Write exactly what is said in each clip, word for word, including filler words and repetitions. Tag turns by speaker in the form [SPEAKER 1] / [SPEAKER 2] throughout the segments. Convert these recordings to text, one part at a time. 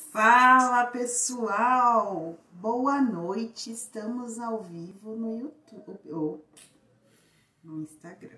[SPEAKER 1] Fala pessoal, boa noite, estamos ao vivo no YouTube ou no Instagram.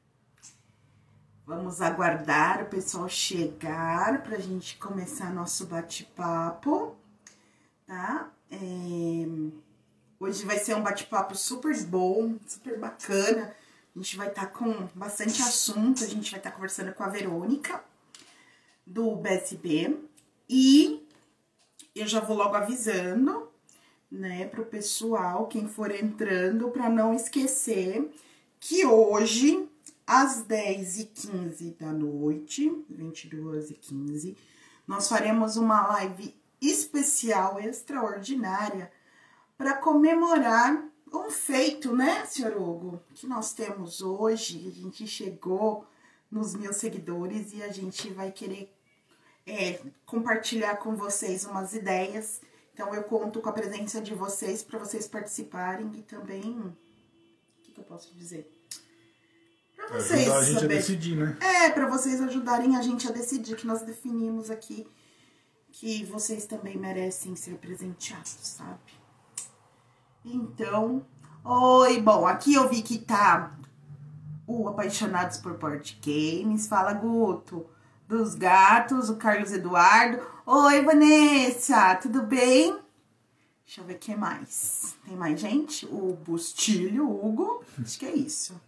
[SPEAKER 1] Vamos aguardar o pessoal chegar pra gente começar nosso bate-papo, tá? É... Hoje vai ser um bate-papo super bom, super bacana. A gente vai estar tá com bastante assunto, a gente vai estar tá conversando com a Verônica, do B S B, e eu já vou logo avisando, né, pro pessoal, quem for entrando, para não esquecer que hoje, às dez e quinze da noite, vinte e duas e quinze, nós faremos uma live especial, extraordinária, para comemorar um feito, né, senhor Hugo, que nós temos hoje. A gente chegou nos mil seguidores e a gente vai querer é, compartilhar com vocês umas ideias. Então, eu conto com a presença de vocês para vocês participarem e também... O que, que eu posso dizer? Para vocês
[SPEAKER 2] ajudar a gente
[SPEAKER 1] saber,
[SPEAKER 2] a decidir, né?
[SPEAKER 1] É, para vocês ajudarem a gente a decidir, que nós definimos aqui que vocês também merecem ser presenteados, sabe? Então, oi, bom, aqui eu vi que tá o Apaixonados por Board Games, fala Guto, dos gatos, o Carlos Eduardo. Oi, Vanessa, tudo bem? Deixa eu ver o que mais. Tem mais gente? O Bustilho, o Hugo, acho que é isso.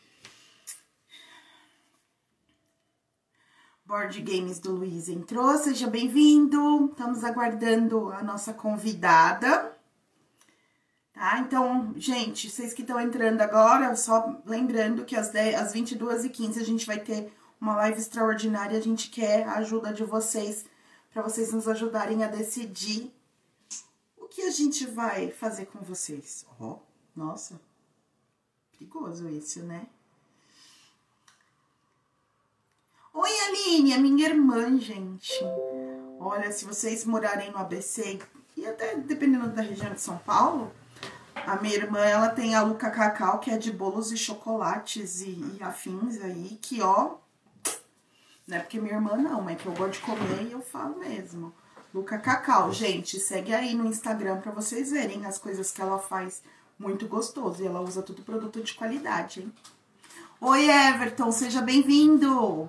[SPEAKER 1] Board Games do Luiz entrou, seja bem-vindo. Estamos aguardando a nossa convidada. Tá? Então, gente, vocês que estão entrando agora, só lembrando que às, dez, às vinte e duas e quinze a gente vai ter uma live extraordinária. A gente quer a ajuda de vocês, para vocês nos ajudarem a decidir o que a gente vai fazer com vocês. Ó, oh, nossa, perigoso isso, né? Oi, Aline, é minha irmã, gente. Olha, se vocês morarem no A B C, e até dependendo da região de São Paulo, a minha irmã, ela tem a Luca Cacau, que é de bolos e chocolates e, e afins aí, que ó, não é porque minha irmã não, mas que eu gosto de comer e eu falo mesmo. Luca Cacau, gente, segue aí no Instagram pra vocês verem as coisas que ela faz, muito gostoso. E ela usa tudo produto de qualidade, hein? Oi, Everton, seja bem-vindo!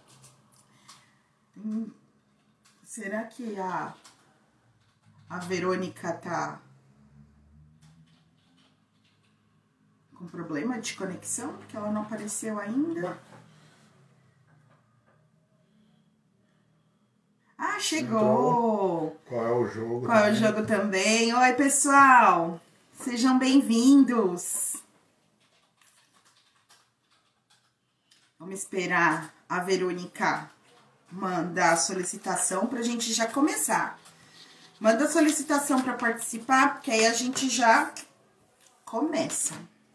[SPEAKER 1] Hum, será que a, a Verônica tá com problema de conexão, porque ela não apareceu ainda? Ah, chegou!
[SPEAKER 2] Então, qual é o jogo?
[SPEAKER 1] Qual é o jogo também? Oi, pessoal! Sejam bem-vindos! Vamos esperar a Verônica mandar a solicitação pra gente já começar. Manda a solicitação para participar, porque aí a gente já começa.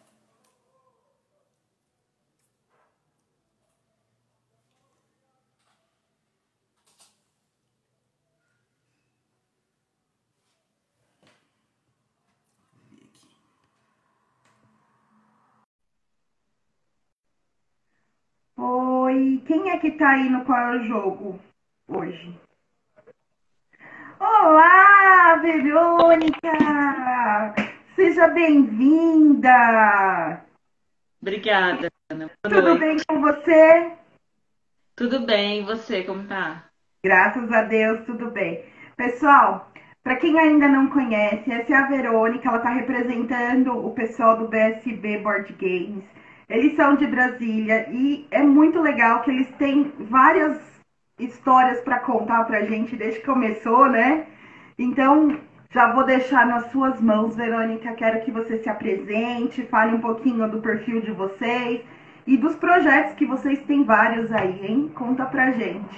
[SPEAKER 1] Oi, quem é que tá aí no Qual é o Jogo hoje? Olá, Verônica! Seja bem-vinda!
[SPEAKER 3] Obrigada, Ana. Boa
[SPEAKER 1] Tudo
[SPEAKER 3] noite.
[SPEAKER 1] bem com você?
[SPEAKER 3] Tudo bem, e você, como tá?
[SPEAKER 1] Graças a Deus, tudo bem. Pessoal, para quem ainda não conhece, essa é a Verônica, ela está representando o pessoal do B S B Board Games. Eles são de Brasília e é muito legal que eles têm várias histórias para contar pra gente desde que começou, né? Então, já vou deixar nas suas mãos, Verônica. Quero que você se apresente, fale um pouquinho do perfil de vocês e dos projetos, que vocês têm vários aí, hein? Conta pra gente.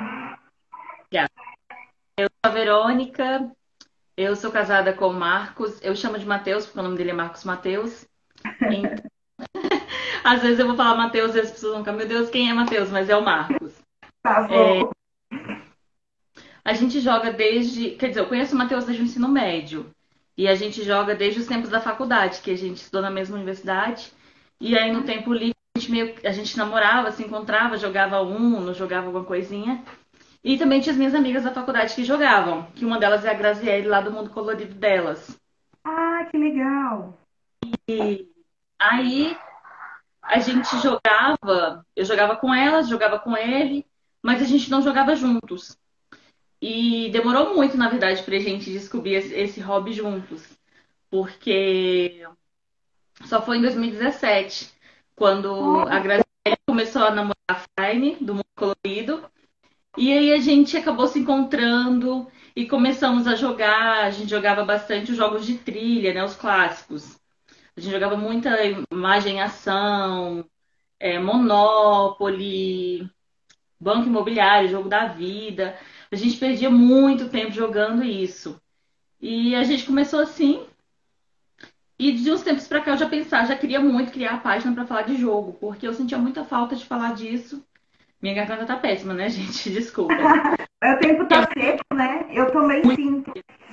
[SPEAKER 3] Eu sou a Verônica, eu sou casada com o Marcos, eu chamo de Matheus, porque o nome dele é Marcos Matheus. Então, às vezes eu vou falar Matheus e as pessoas vão ficar, meu Deus, quem é Matheus? Mas é o Marcos.
[SPEAKER 1] Tá bom.
[SPEAKER 3] É, a gente joga desde, quer dizer, eu conheço o Matheus desde o ensino médio. E a gente joga desde os tempos da faculdade, que a gente estudou na mesma universidade. E aí no tempo livre a gente, meio, a gente namorava, se encontrava, jogava Uno, jogava alguma coisinha. E também tinha as minhas amigas da faculdade que jogavam, que uma delas é a Graziele, lá do Mundo Colorido delas.
[SPEAKER 1] Ah, que legal.
[SPEAKER 3] E aí a gente jogava, eu jogava com elas, jogava com ele, mas a gente não jogava juntos. E demorou muito, na verdade, pra gente descobrir esse, esse hobby juntos. Porque só foi em dois mil e dezessete, quando a Graziele começou a namorar a Fine, do Mundo Colorido. E aí a gente acabou se encontrando e começamos a jogar. A gente jogava bastante os jogos de trilha, né? Os clássicos. A gente jogava muita imagem e ação, é, Monopoly, Banco Imobiliário, Jogo da Vida. A gente perdia muito tempo jogando isso. E a gente começou assim. E de uns tempos pra cá eu já pensava, já queria muito criar a página pra falar de jogo, porque eu sentia muita falta de falar disso. Minha garganta tá péssima, né, gente? Desculpa.
[SPEAKER 1] O tempo tá seco, né? Eu também sinto.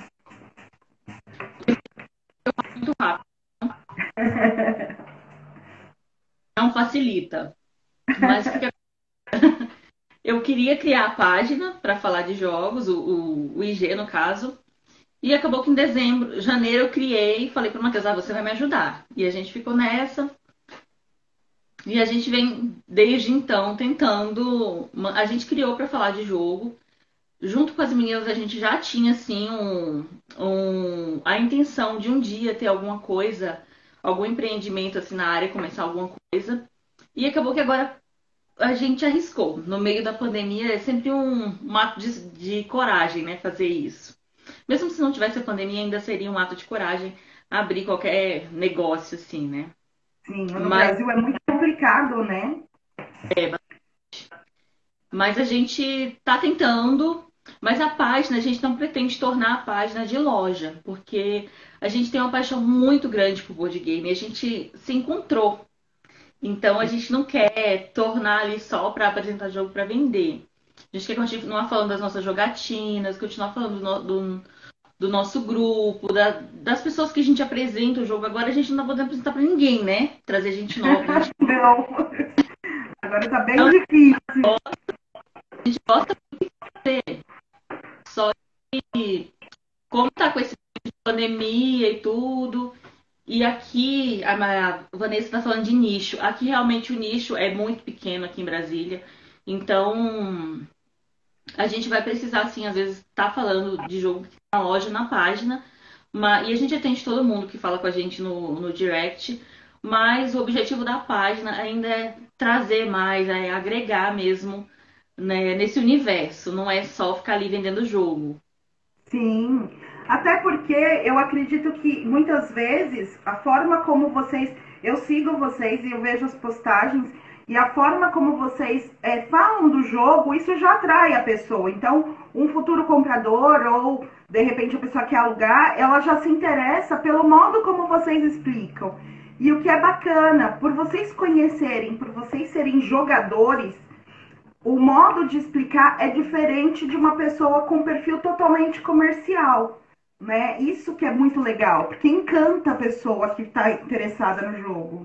[SPEAKER 3] Muito rápido. Não facilita. Mas o que que eu queria criar a página para falar de jogos, o, o, o I G no caso, e acabou que em dezembro, janeiro eu criei e falei para o Matheus, ah, você vai me ajudar. E a gente ficou nessa, e a gente vem desde então tentando, a gente criou para falar de jogo. Junto com as meninas a gente já tinha assim um, um, a intenção de um dia ter alguma coisa, algum empreendimento assim na área, começar alguma coisa. E acabou que agora a gente arriscou. No meio da pandemia é sempre um, um ato de, de coragem, né? Fazer isso. Mesmo se não tivesse a pandemia, ainda seria um ato de coragem abrir qualquer negócio, assim, né?
[SPEAKER 1] Sim, no
[SPEAKER 3] Mas,
[SPEAKER 1] Brasil é muito complicado, né?
[SPEAKER 3] mas a gente tá tentando. Mas a página, a gente não pretende tornar a página de loja, porque a gente tem uma paixão muito grande por board game e a gente se encontrou. Então a gente não quer tornar ali só para apresentar jogo para vender. A gente quer continuar falando das nossas jogatinas, continuar falando do, no- do- do nosso grupo, da- das pessoas que a gente apresenta o jogo. Agora a gente não tá podendo apresentar para ninguém, né? Trazer gente nova. A gente,
[SPEAKER 1] Não, agora tá bem
[SPEAKER 3] então,
[SPEAKER 1] difícil.
[SPEAKER 3] a gente gosta de ter, só que como tá com esse tipo de pandemia e tudo. E aqui, a Ma- a Vanessa está falando de nicho. Aqui realmente o nicho é muito pequeno aqui em Brasília. Então, a gente vai precisar, assim, às vezes, estar falando de jogo que tá na loja, na página. Mas, e a gente atende todo mundo que fala com a gente no, no direct. Mas o objetivo da página ainda é trazer mais, é agregar mesmo, né, nesse universo. Não é só ficar ali vendendo jogo.
[SPEAKER 1] Sim, até porque eu acredito que muitas vezes a forma como vocês, eu sigo vocês e eu vejo as postagens e a forma como vocês é, falam do jogo, isso já atrai a pessoa. Então, um futuro comprador ou de repente a pessoa quer alugar, ela já se interessa pelo modo como vocês explicam. E o que é bacana, por vocês conhecerem, por vocês serem jogadores, o modo de explicar é diferente de uma pessoa com perfil totalmente comercial, né? Isso que é muito legal, porque encanta a pessoa que está interessada no jogo.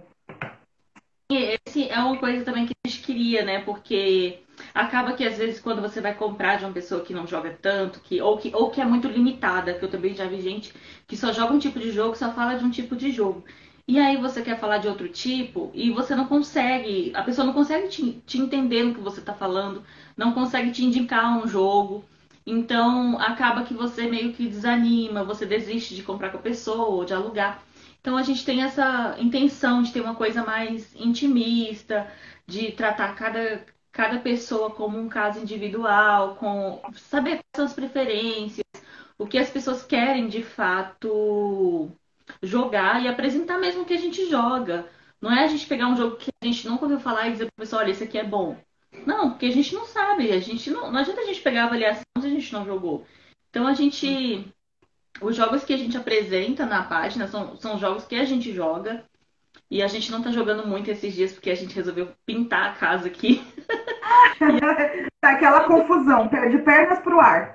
[SPEAKER 3] E esse é uma coisa também que a gente queria, né? Porque acaba que às vezes quando você vai comprar de uma pessoa que não joga tanto, que, ou, que, ou que é muito limitada, que eu também já vi gente que só joga um tipo de jogo, só fala de um tipo de jogo. E aí você quer falar de outro tipo e você não consegue, a pessoa não consegue te, te entender no que você está falando, não consegue te indicar um jogo. Então acaba que você meio que desanima, você desiste de comprar com a pessoa ou de alugar. Então a gente tem essa intenção de ter uma coisa mais intimista, de tratar cada, cada pessoa como um caso individual, com saber quais são as preferências, o que as pessoas querem de fato jogar e apresentar mesmo o que a gente joga. Não é a gente pegar um jogo que a gente nunca ouviu falar e dizer pro pessoal, olha, esse aqui é bom. Não, porque a gente não sabe, a gente não, não adianta a gente pegar a avaliação se a gente não jogou. Então a gente os jogos que a gente apresenta na página são, são jogos que a gente joga. E a gente não tá jogando muito esses dias porque a gente resolveu pintar a casa aqui.
[SPEAKER 1] Tá aquela confusão, de pernas pro ar.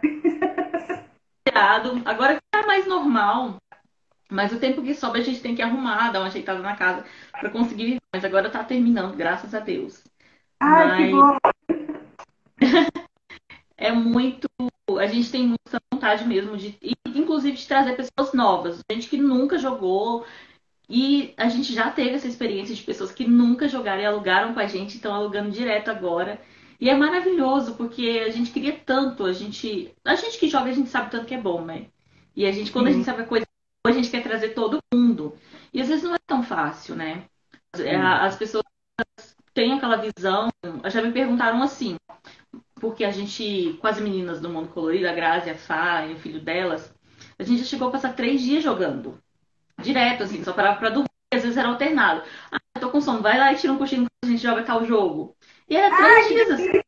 [SPEAKER 3] Agora que tá mais normal. Mas o tempo que sobra a gente tem que arrumar, dar uma ajeitada na casa pra conseguir viver. Mas agora tá terminando, graças a Deus.
[SPEAKER 1] Ai, que
[SPEAKER 3] Mas
[SPEAKER 1] bom.
[SPEAKER 3] é muito. A gente tem muita vontade mesmo de, inclusive, de trazer pessoas novas, gente que nunca jogou. E a gente já teve essa experiência de pessoas que nunca jogaram e alugaram com a gente, estão alugando direto agora. E é maravilhoso, porque a gente queria tanto, a gente. A gente que joga, a gente sabe tanto que é bom, né? E a gente, quando a
[SPEAKER 1] Sim,
[SPEAKER 3] gente sabe a coisa, boa, a gente quer trazer todo mundo. E às vezes não é tão fácil, né? É,
[SPEAKER 1] sim.
[SPEAKER 3] as pessoas têm aquela visão. Já me perguntaram assim, porque a gente, com as meninas do Mundo Colorido, a Grazi, a Fá e o filho delas, a gente já chegou a passar três dias jogando. Direto, assim, só parava pra dormir, às vezes era alternado. Ah, eu tô com sono, vai lá e tira um cochilo que a gente joga tal jogo. E era três
[SPEAKER 1] Ai, que
[SPEAKER 3] dias assim.
[SPEAKER 1] delícia!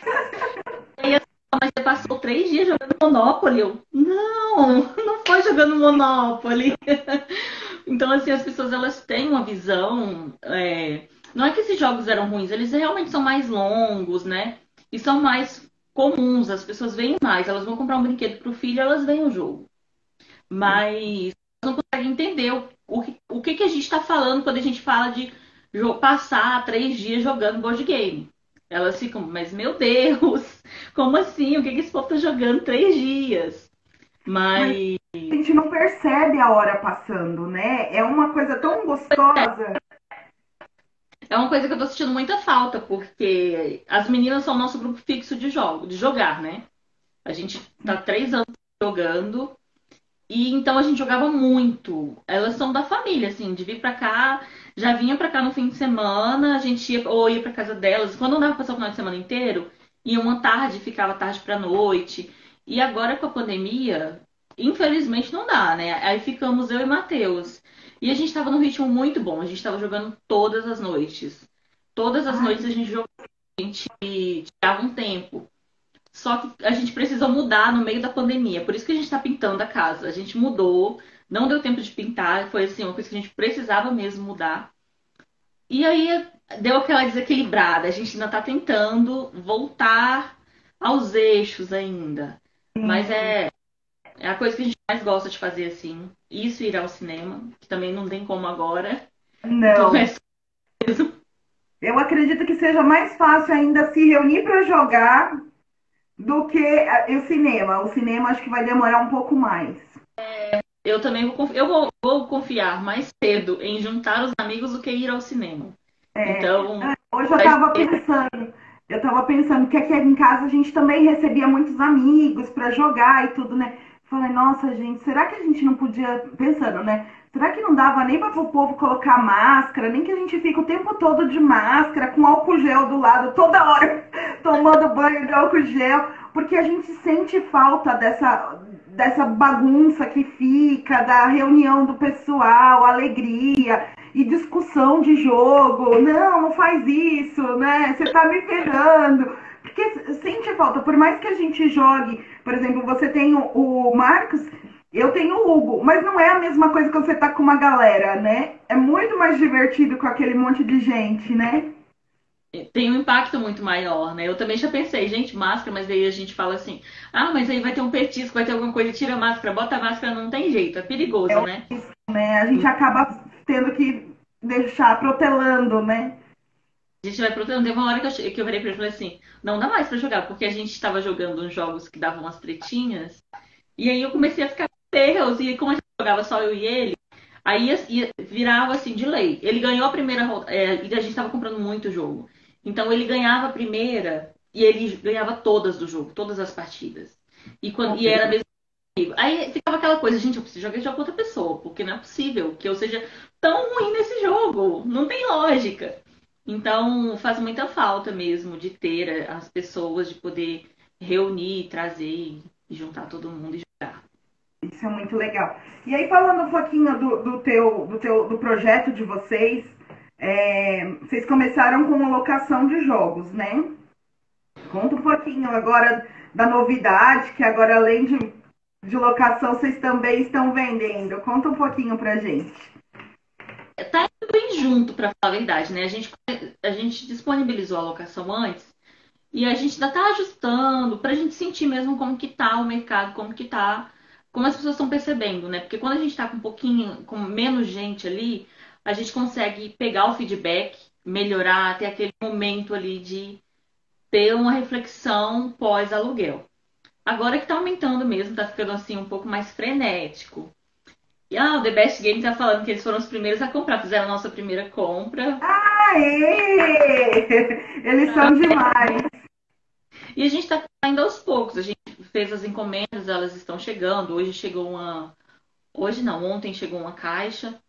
[SPEAKER 3] E aí, assim, mas você passou três dias jogando Monopoly? Eu, não, não foi jogando Monopoly. Então, assim, as pessoas elas têm uma visão. É, não é que esses jogos eram ruins, eles realmente são mais longos, né? E são mais comuns, as pessoas veem mais. Elas vão comprar um brinquedo pro filho, elas veem o jogo. Mas não consegue entender o, o, que- o que, que a gente está falando quando a gente fala de jo- passar três dias jogando board game. Elas ficam, mas meu Deus, como assim? O que, que esse povo tá jogando três dias?
[SPEAKER 1] Mas
[SPEAKER 3] Mas
[SPEAKER 1] a gente não percebe a hora passando, né? É uma coisa tão gostosa.
[SPEAKER 3] é uma coisa que eu tô sentindo muita falta, porque as meninas são o nosso grupo fixo de jogo, de jogar, né? A gente tá três anos jogando. E então a gente jogava muito. Elas são da família, assim, de vir pra cá, já vinha pra cá no fim de semana, a gente ia ou ia pra casa delas. Quando não dava pra passar o final de semana inteiro, ia uma tarde, ficava tarde pra noite. E agora com a pandemia, infelizmente não dá, né? Aí ficamos eu e Matheus. E a gente tava num ritmo muito bom, a gente tava jogando todas as noites. Todas as
[SPEAKER 1] Ai,
[SPEAKER 3] noites a gente jogava, a gente tirava um tempo. Só que a gente precisou mudar no meio da pandemia. Por isso que a gente está pintando a casa. A gente mudou, não deu tempo de pintar. Foi assim, uma coisa que a gente precisava mesmo mudar. E aí deu aquela desequilibrada. A gente ainda está tentando voltar aos eixos ainda. Mas
[SPEAKER 1] sim.
[SPEAKER 3] é, é a coisa que a gente mais gosta de fazer, assim. Isso e ir ao cinema, que também não tem como agora. Então é
[SPEAKER 1] Não. Eu acredito que seja mais fácil ainda se reunir para jogar do que eh, o cinema. O cinema acho que vai demorar um pouco mais.
[SPEAKER 3] eu também vou, confi- eu vou, vou confiar mais cedo em juntar os amigos do que ir ao cinema.
[SPEAKER 1] É,
[SPEAKER 3] Então,
[SPEAKER 1] hoje eu
[SPEAKER 3] vai
[SPEAKER 1] estava pensando, eu estava pensando que aqui em casa a gente também recebia muitos amigos para jogar e tudo, né? Falei, nossa, gente, será que a gente não podia, pensando, né? Será que não dava nem para o povo colocar máscara, nem que a gente fica o tempo todo de máscara, com álcool gel do lado, toda hora tomando banho de álcool gel, porque a gente sente falta dessa, dessa bagunça que fica, da reunião do pessoal, alegria e discussão de jogo. Não, não faz isso, né? Você tá me ferrando. Porque sente falta, por mais que a gente jogue, por exemplo, você tem o, o Marcos, eu tenho o Hugo, mas não é a mesma coisa que você tá com uma galera, né? É muito mais divertido com aquele monte de gente, né?
[SPEAKER 3] tem um impacto muito maior, né? Eu também já pensei, gente, máscara, mas aí a gente fala assim, ah, mas aí vai ter um petisco, vai ter alguma coisa, tira a máscara, bota a máscara, não tem jeito, é perigoso, né?
[SPEAKER 1] Né? A gente acaba tendo que deixar protelando, né?
[SPEAKER 3] A gente vai protelando. Teve uma hora que eu, che- que eu virei pra ele e falei assim, não dá mais pra jogar, porque a gente estava jogando uns jogos que davam umas tretinhas, e aí eu comecei a ficar com Deus, e como a gente jogava só eu e ele, aí ia- ia- virava assim, de lei. Ele ganhou a primeira rodada, é, e a gente tava comprando muito jogo. Então ele ganhava a primeira, e ele ganhava todas do jogo, todas as partidas. E, quando, e era mesmo comigo. Aí ficava aquela coisa, gente, eu preciso jogar esse jogo com outra pessoa, porque não é possível que eu seja tão ruim nesse jogo. Não tem lógica. Então, faz muita falta mesmo de ter as pessoas, de poder reunir, trazer e juntar todo mundo e jogar.
[SPEAKER 1] Isso é muito legal. E aí, falando um pouquinho do, do, teu, do, teu, do projeto de vocês, é, vocês começaram com uma locação de jogos, né? Conta um pouquinho agora da novidade, que agora além de, de locação, vocês também estão vendendo. Conta um pouquinho pra gente.
[SPEAKER 3] Tá indo bem junto, para falar a verdade, né? A gente, a gente disponibilizou a locação antes e a gente ainda tá ajustando para a gente sentir mesmo como que tá o mercado, como que tá, como as pessoas estão percebendo, né? Porque quando a gente tá com um pouquinho, com menos gente ali, a gente consegue pegar o feedback, melhorar, ter aquele momento ali de ter uma reflexão pós-aluguel. Agora que tá aumentando mesmo, tá ficando assim um pouco mais frenético. E ah, o The Best Game tá falando que eles foram os primeiros a comprar, fizeram a nossa primeira compra.
[SPEAKER 1] Aê! Eles são demais.
[SPEAKER 3] E a gente tá indo aos poucos. A gente fez as encomendas, elas estão chegando. Hoje chegou uma. Hoje não, ontem chegou uma caixa.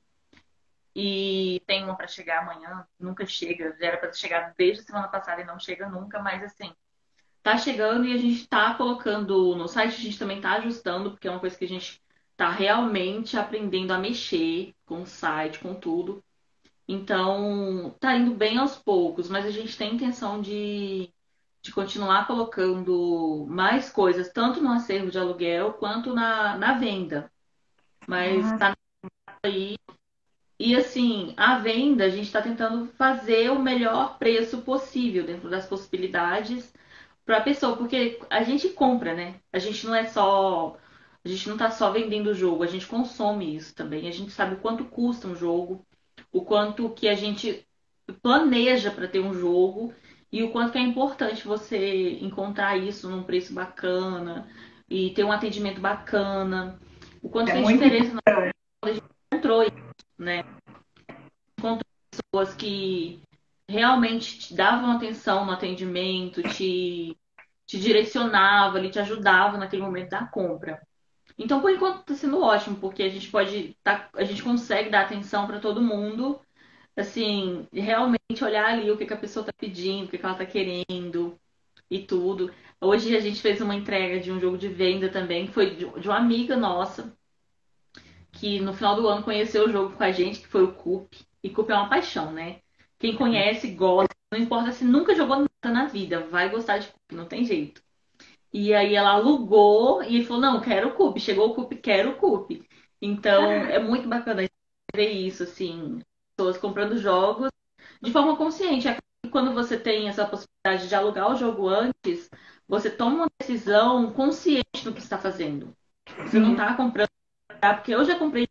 [SPEAKER 3] E tem uma para chegar amanhã. Nunca chega. Já era para chegar desde a semana passada e não chega nunca, mas assim. Tá chegando e a gente tá colocando no site, a gente também tá ajustando, porque é uma coisa que a gente tá realmente aprendendo a mexer com o site, com tudo. Então, tá indo bem aos poucos, mas a gente tem intenção de, de continuar colocando mais coisas, tanto no acervo de aluguel quanto na, na venda. Mas
[SPEAKER 1] Ah,
[SPEAKER 3] tá aí. E assim, a venda, a gente está tentando fazer o melhor preço possível dentro das possibilidades para a pessoa, porque a gente compra, né? A gente não é só, a gente não tá só vendendo o jogo, a gente consome isso também. A gente sabe o quanto custa um jogo, o quanto que a gente planeja para ter um jogo e o quanto que é importante você encontrar isso num preço bacana e ter um atendimento bacana, o quanto
[SPEAKER 1] é
[SPEAKER 3] fez
[SPEAKER 1] muito
[SPEAKER 3] diferença na
[SPEAKER 1] importante.
[SPEAKER 3] controle, né? Encontrou pessoas que realmente te davam atenção no atendimento, te te direcionava, ele te ajudava naquele momento da compra. Então, por enquanto, está sendo ótimo, porque a gente pode, tá, a gente consegue dar atenção para todo mundo, assim, realmente olhar ali o que, que a pessoa está pedindo, o que, que ela está querendo e tudo. Hoje a gente fez uma entrega de um jogo de venda também, que foi de, de uma amiga nossa, que no final do ano conheceu o jogo com a gente, que foi o Coop. E Coop é uma paixão, né? Quem conhece, gosta, não importa se nunca jogou nada na vida, vai gostar de Coop, não tem jeito. E aí ela alugou e falou, não, quero o Coop. Chegou o Coop, quero o Coop. Então, é muito bacana ver isso, assim, pessoas comprando jogos de forma consciente. É que quando você tem essa possibilidade de alugar o jogo antes, você toma uma decisão consciente do que está fazendo. Você não
[SPEAKER 1] Sim.
[SPEAKER 3] está comprando, tá? Porque eu já comprei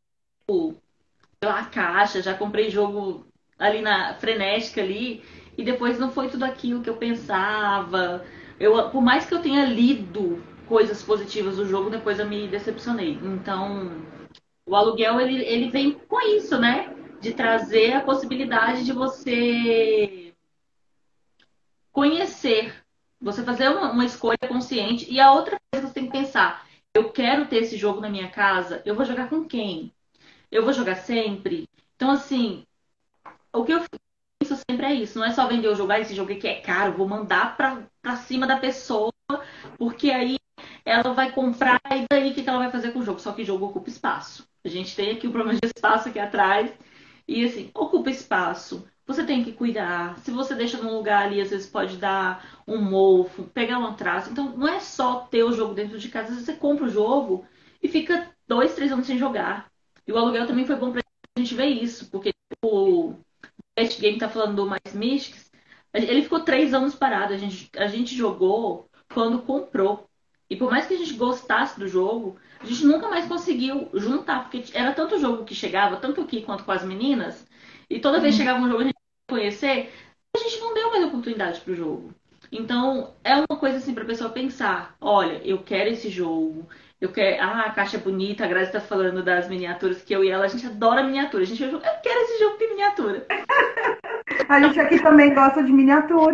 [SPEAKER 3] pela caixa, já comprei jogo ali na frenética ali, e depois não foi tudo aquilo que eu pensava. Eu, por mais que eu tenha lido coisas positivas do jogo, depois eu me decepcionei. Então, o aluguel ele, ele vem com isso, né? De trazer a possibilidade de você conhecer, você fazer uma, uma escolha consciente. E a outra coisa que você tem que pensar: eu quero ter esse jogo na minha casa, eu vou jogar com quem? Eu vou jogar sempre? Então, assim, o que eu penso sempre é isso, não é só vender o jogo, ah, esse jogo aqui é caro, vou mandar pra, pra cima da pessoa, porque aí ela vai comprar e daí o que ela vai fazer com o jogo? Só que jogo ocupa espaço. A gente tem aqui o problema de espaço aqui atrás e assim, ocupa espaço. Você tem que cuidar. Se você deixa num lugar ali, às vezes pode dar um mofo, pegar um traço. Então, não é só ter o jogo dentro de casa. Às vezes você compra o jogo e fica dois, três anos sem jogar. E o aluguel também foi bom pra gente ver isso, porque o Best Game tá falando do Mais Mystics, ele ficou três anos parado. A gente, a gente jogou quando comprou. E por mais que a gente gostasse do jogo, a gente nunca mais conseguiu juntar, porque era tanto jogo que chegava, tanto aqui quanto com as meninas, e toda vez que chegava um jogo a gente ia conhecer, a gente não deu mais oportunidade pro jogo. Então, é uma coisa assim pra pessoa pensar, olha, eu quero esse jogo, eu quero. Ah, a caixa é bonita, a Grazi tá falando das miniaturas que eu e ela, a gente adora miniatura. A gente, eu quero esse jogo que tem miniatura.
[SPEAKER 1] A gente aqui também gosta de miniatura.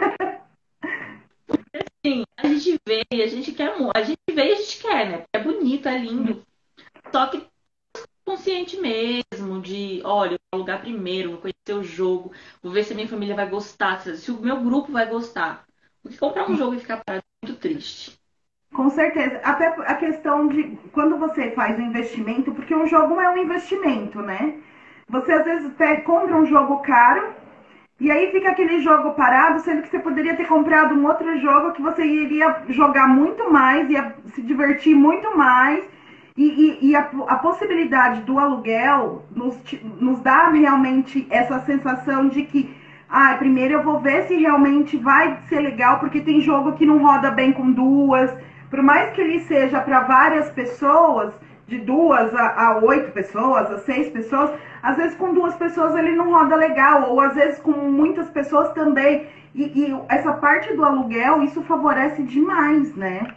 [SPEAKER 3] Sim, a gente vê e a gente quer muito. A gente vê e a gente quer, né? Porque é bonito, é lindo. Só que consciente mesmo de, olha, eu vou alugar primeiro, vou conhecer o jogo, vou ver se a minha família vai gostar, se o meu grupo vai gostar. Porque comprar um jogo e ficar parado é muito triste.
[SPEAKER 1] Com certeza. Até a questão de quando você faz um investimento, porque um jogo é um investimento, né? Você às vezes pega, compra um jogo caro e aí fica aquele jogo parado, sendo que você poderia ter comprado um outro jogo que você iria jogar muito mais, ia se divertir muito mais. E, e, e a, a possibilidade do aluguel nos, nos dá realmente essa sensação de que, ah, primeiro eu vou ver se realmente vai ser legal, porque tem jogo que não roda bem com duas. Por mais que ele seja para várias pessoas, de duas a, a oito pessoas, a seis pessoas, às vezes com duas pessoas ele não roda legal, ou às vezes com muitas pessoas também. E, e essa parte do aluguel, isso favorece demais, né?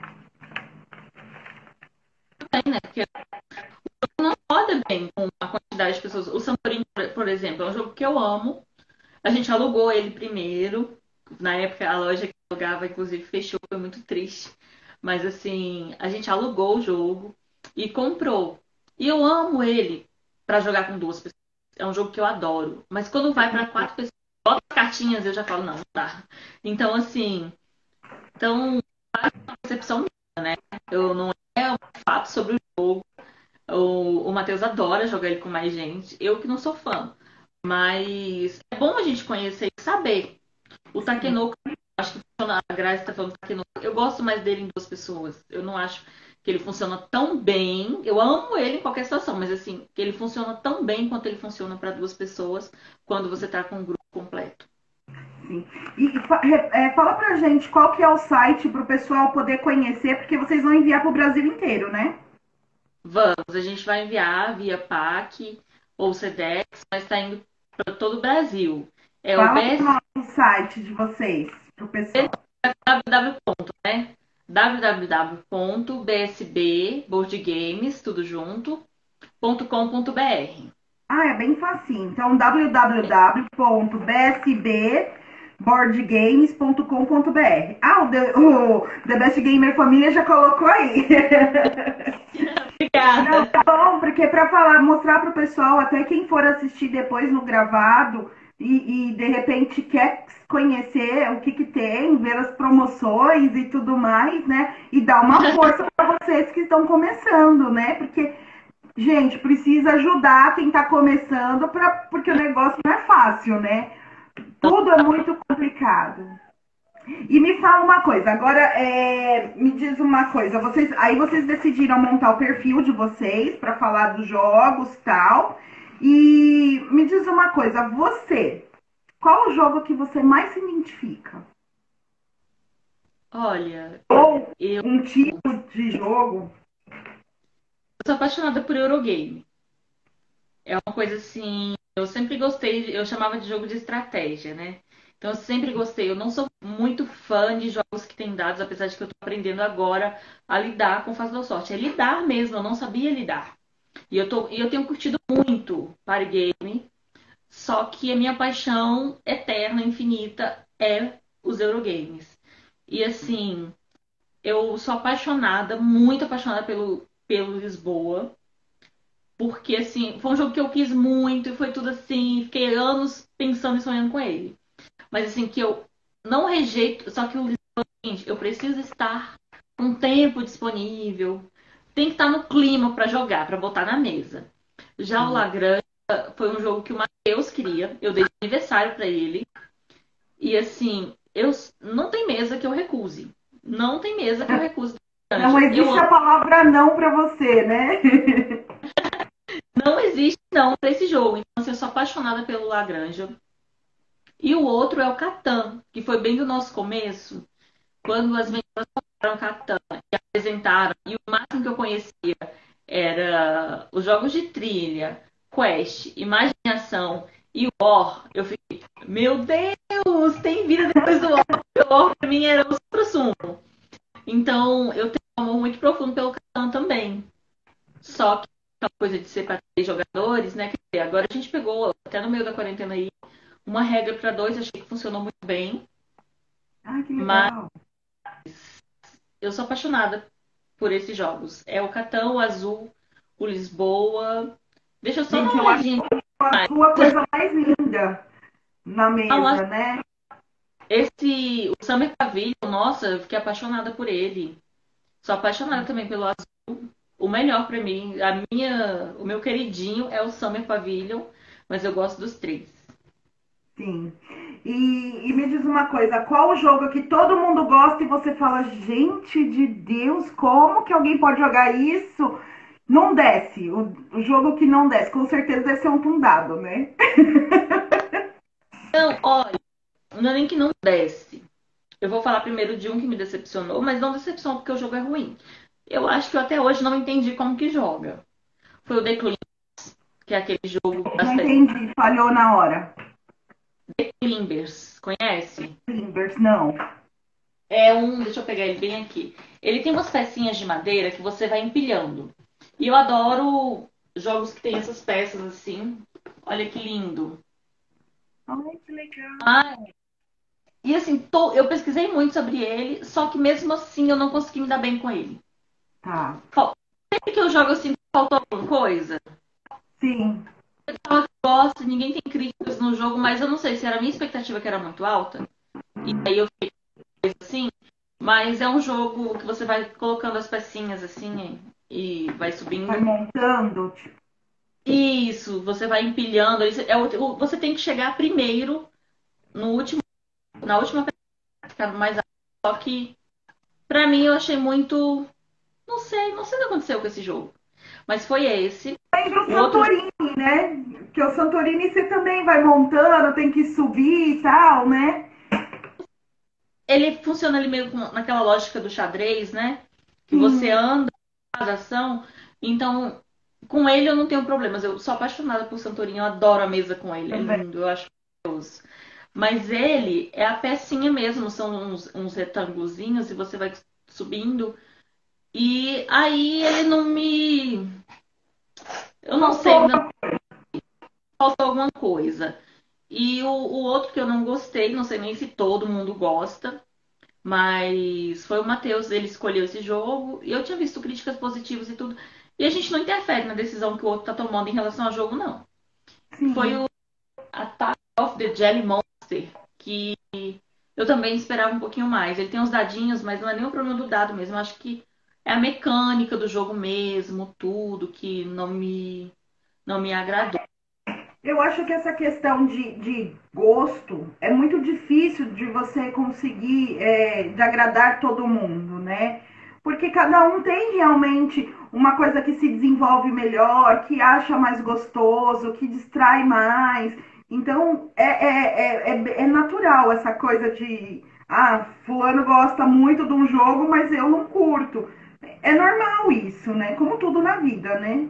[SPEAKER 3] Tem, né? Porque não roda bem com a quantidade de pessoas. O Santorini, por por exemplo, é um jogo que eu amo. A gente alugou ele primeiro. Na época, a loja que alugava, inclusive, fechou. Foi muito triste. Mas, assim, a gente alugou o jogo e comprou. E eu amo ele pra jogar com duas pessoas. É um jogo que eu adoro. Mas quando vai pra quatro pessoas, bota cartinhas, eu já falo, não, não dá. Então, assim, então, a percepção minha, né? Eu não é um fato sobre o jogo. O, o Matheus adora jogar ele com mais gente. Eu que não sou fã. Mas é bom a gente conhecer e saber. O Takenoko, acho que funciona. A Grazi está falando do Takenoko. Eu gosto mais dele em duas pessoas. Eu não acho que ele funciona tão bem. Eu amo ele em qualquer situação, mas assim, que ele funciona tão bem quanto ele funciona para duas pessoas quando você está com um grupo completo.
[SPEAKER 1] Sim. E é, fala pra gente qual que é o site para o pessoal poder conhecer, porque vocês vão enviar para o Brasil inteiro, né?
[SPEAKER 3] Vamos, a gente vai enviar via P A C ou Sedex, mas está indo para todo o Brasil. É o
[SPEAKER 1] Fala
[SPEAKER 3] B S
[SPEAKER 1] o site de vocês pro pessoal.
[SPEAKER 3] www. né? www.bsbboardgames, tudo junto, ponto com ponto br.
[SPEAKER 1] Ah, é bem facinho. Então, w w w ponto b s b board games ponto com ponto b r. Ah, o, The, o The Best Gamer Família já colocou aí. Não,
[SPEAKER 3] Obrigada.
[SPEAKER 1] tá bom, porque para falar, mostrar pro pessoal, até quem for assistir depois no gravado e, e de repente quer conhecer o que que tem, ver as promoções e tudo mais, né? E dar uma força para vocês que estão começando, né? Porque gente, precisa ajudar quem está começando, pra, porque o negócio não é fácil, né? Tudo é muito complicado. E me fala uma coisa, agora é, me diz uma coisa, vocês, aí vocês decidiram montar o perfil de vocês para falar dos jogos e tal. E me diz uma coisa, você, qual o jogo que você mais se identifica?
[SPEAKER 3] Olha,
[SPEAKER 1] Ou
[SPEAKER 3] eu
[SPEAKER 1] um tipo de jogo?
[SPEAKER 3] sou apaixonada por Eurogame. É uma coisa assim, eu sempre gostei, eu chamava de jogo de estratégia, né? Então eu sempre gostei. Eu não sou muito fã de jogos que têm dados, apesar de que eu tô aprendendo agora a lidar com o Faz da Sorte. É lidar mesmo, eu não sabia lidar. E eu, tô, e eu tenho curtido muito party game, só que a minha paixão eterna, infinita, é os Eurogames. E assim, eu sou apaixonada, muito apaixonada pelo, pelo Lisboa. Porque, assim, foi um jogo que eu quis muito e foi tudo assim. Fiquei anos pensando e sonhando com ele. Mas, assim, que eu não rejeito. Só que o Lisboa, gente, eu preciso estar com tempo disponível. Tem que estar no clima para jogar, para botar na mesa. Já o Lagrange foi um jogo que o Matheus queria. Eu dei de aniversário para ele. E, assim, eu não tem mesa que eu recuse. Não tem mesa que eu recuse.
[SPEAKER 1] Não
[SPEAKER 3] Eu
[SPEAKER 1] existe
[SPEAKER 3] amo.
[SPEAKER 1] a palavra não para você, né?
[SPEAKER 3] Não existe não para esse jogo. Então, assim, eu sou apaixonada pelo Lagrange. E o outro é o Catan, que foi bem do nosso começo, quando as meninas compraram Catan e apresentaram, e o máximo que eu conhecia era os jogos de trilha, Quest, Imaginação e War. Eu fiquei, meu Deus, tem vida depois do War. O War pra mim era o supra-sumo. Então, eu tenho um amor muito profundo pelo Catan também. Só que aquela coisa de ser para três jogadores, né? Quer dizer, agora a gente pegou, até no meio da quarentena aí, uma regra para dois, achei que funcionou muito bem.
[SPEAKER 1] Ah, que
[SPEAKER 3] Mas
[SPEAKER 1] legal.
[SPEAKER 3] eu sou apaixonada por esses jogos. É o Catão, o Azul, o Lisboa. Deixa eu só dar
[SPEAKER 1] Gente,
[SPEAKER 3] uma
[SPEAKER 1] eu acho
[SPEAKER 3] olhadinha.
[SPEAKER 1] a sua coisa mais linda na
[SPEAKER 3] Não,
[SPEAKER 1] mesa, né?
[SPEAKER 3] esse, o Summer Pavilion, nossa, eu fiquei apaixonada por ele. Sou apaixonada também pelo Azul. O melhor para mim, a minha, o meu queridinho é o Summer Pavilion, mas eu gosto dos três.
[SPEAKER 1] Sim. E, e me diz uma coisa, qual o jogo que todo mundo gosta e você fala, gente de Deus, como que alguém pode jogar isso? Não desce. O, o jogo que não desce, com certeza deve ser um tundado, né?
[SPEAKER 3] Então, olha, não é nem que não desce. Eu vou falar primeiro de um que me decepcionou, mas não decepcionou porque o jogo é ruim. Eu acho que eu até hoje não entendi como que joga. Foi o The Clim- que é aquele jogo das
[SPEAKER 1] Não entendi, falhou na hora.
[SPEAKER 3] Climbers, conhece?
[SPEAKER 1] Timbers, não.
[SPEAKER 3] É um, deixa eu pegar ele bem aqui. Ele tem umas pecinhas de madeira que você vai empilhando. E eu adoro jogos que tem essas peças assim. Olha que lindo.
[SPEAKER 1] Ai, que legal.
[SPEAKER 3] Ah, e assim, tô- eu pesquisei muito sobre ele, só que mesmo assim eu não consegui me dar bem com ele.
[SPEAKER 1] Tá.
[SPEAKER 3] Fal- Sempre que eu jogo assim, faltou alguma coisa.
[SPEAKER 1] Sim.
[SPEAKER 3] Eu gosto, ninguém tem críticas no jogo, mas eu não sei se era a minha expectativa que era muito alta. E aí eu fiquei assim. Mas é um jogo que você vai colocando as pecinhas assim e vai
[SPEAKER 1] Vai
[SPEAKER 3] subindo.
[SPEAKER 1] montando, tipo.
[SPEAKER 3] Isso, você vai empilhando. Isso é o- o- você tem que chegar primeiro no último, na última peça, ficar mais alto. Só que pra mim eu achei muito, não sei, não sei o que aconteceu com esse jogo. Mas foi esse.
[SPEAKER 1] Lembra o
[SPEAKER 3] O outro,
[SPEAKER 1] Santorini, né? Que o Santorini você também vai montando, tem que subir e tal, né?
[SPEAKER 3] ele funciona ali meio com- naquela lógica do xadrez, né? Que você
[SPEAKER 1] Sim,
[SPEAKER 3] anda, faz ação. Então, com ele eu não tenho problemas. Eu sou apaixonada por Santorini, eu adoro a mesa com ele. É
[SPEAKER 1] também.
[SPEAKER 3] lindo, eu acho maravilhoso. Mas ele é a pecinha mesmo, são uns, uns retângulozinhos e você vai subindo. E aí ele não me. Eu não sei,
[SPEAKER 1] Faltou.
[SPEAKER 3] ainda faltou alguma coisa. E o, o outro que eu não gostei, não sei nem se todo mundo gosta, mas foi o Matheus, ele escolheu esse jogo e eu tinha visto críticas positivas e tudo. E a gente não interfere na decisão que o outro tá tomando em relação ao jogo, não. Foi
[SPEAKER 1] Sim.
[SPEAKER 3] o Attack of the Jelly Monster, que eu também esperava um pouquinho mais. Ele tem uns dadinhos, mas não é nem o problema do dado mesmo. Eu acho que é a mecânica do jogo mesmo, tudo que não me, não me agradou.
[SPEAKER 1] Eu acho que essa questão de, de gosto é muito difícil de você conseguir é, de agradar todo mundo, né? Porque cada um tem realmente uma coisa que se desenvolve melhor, que acha mais gostoso, que distrai mais. Então é, é, é, é, é natural essa coisa de ah, fulano gosta muito de um jogo, mas eu não curto. É normal isso, né? Como tudo na vida, né?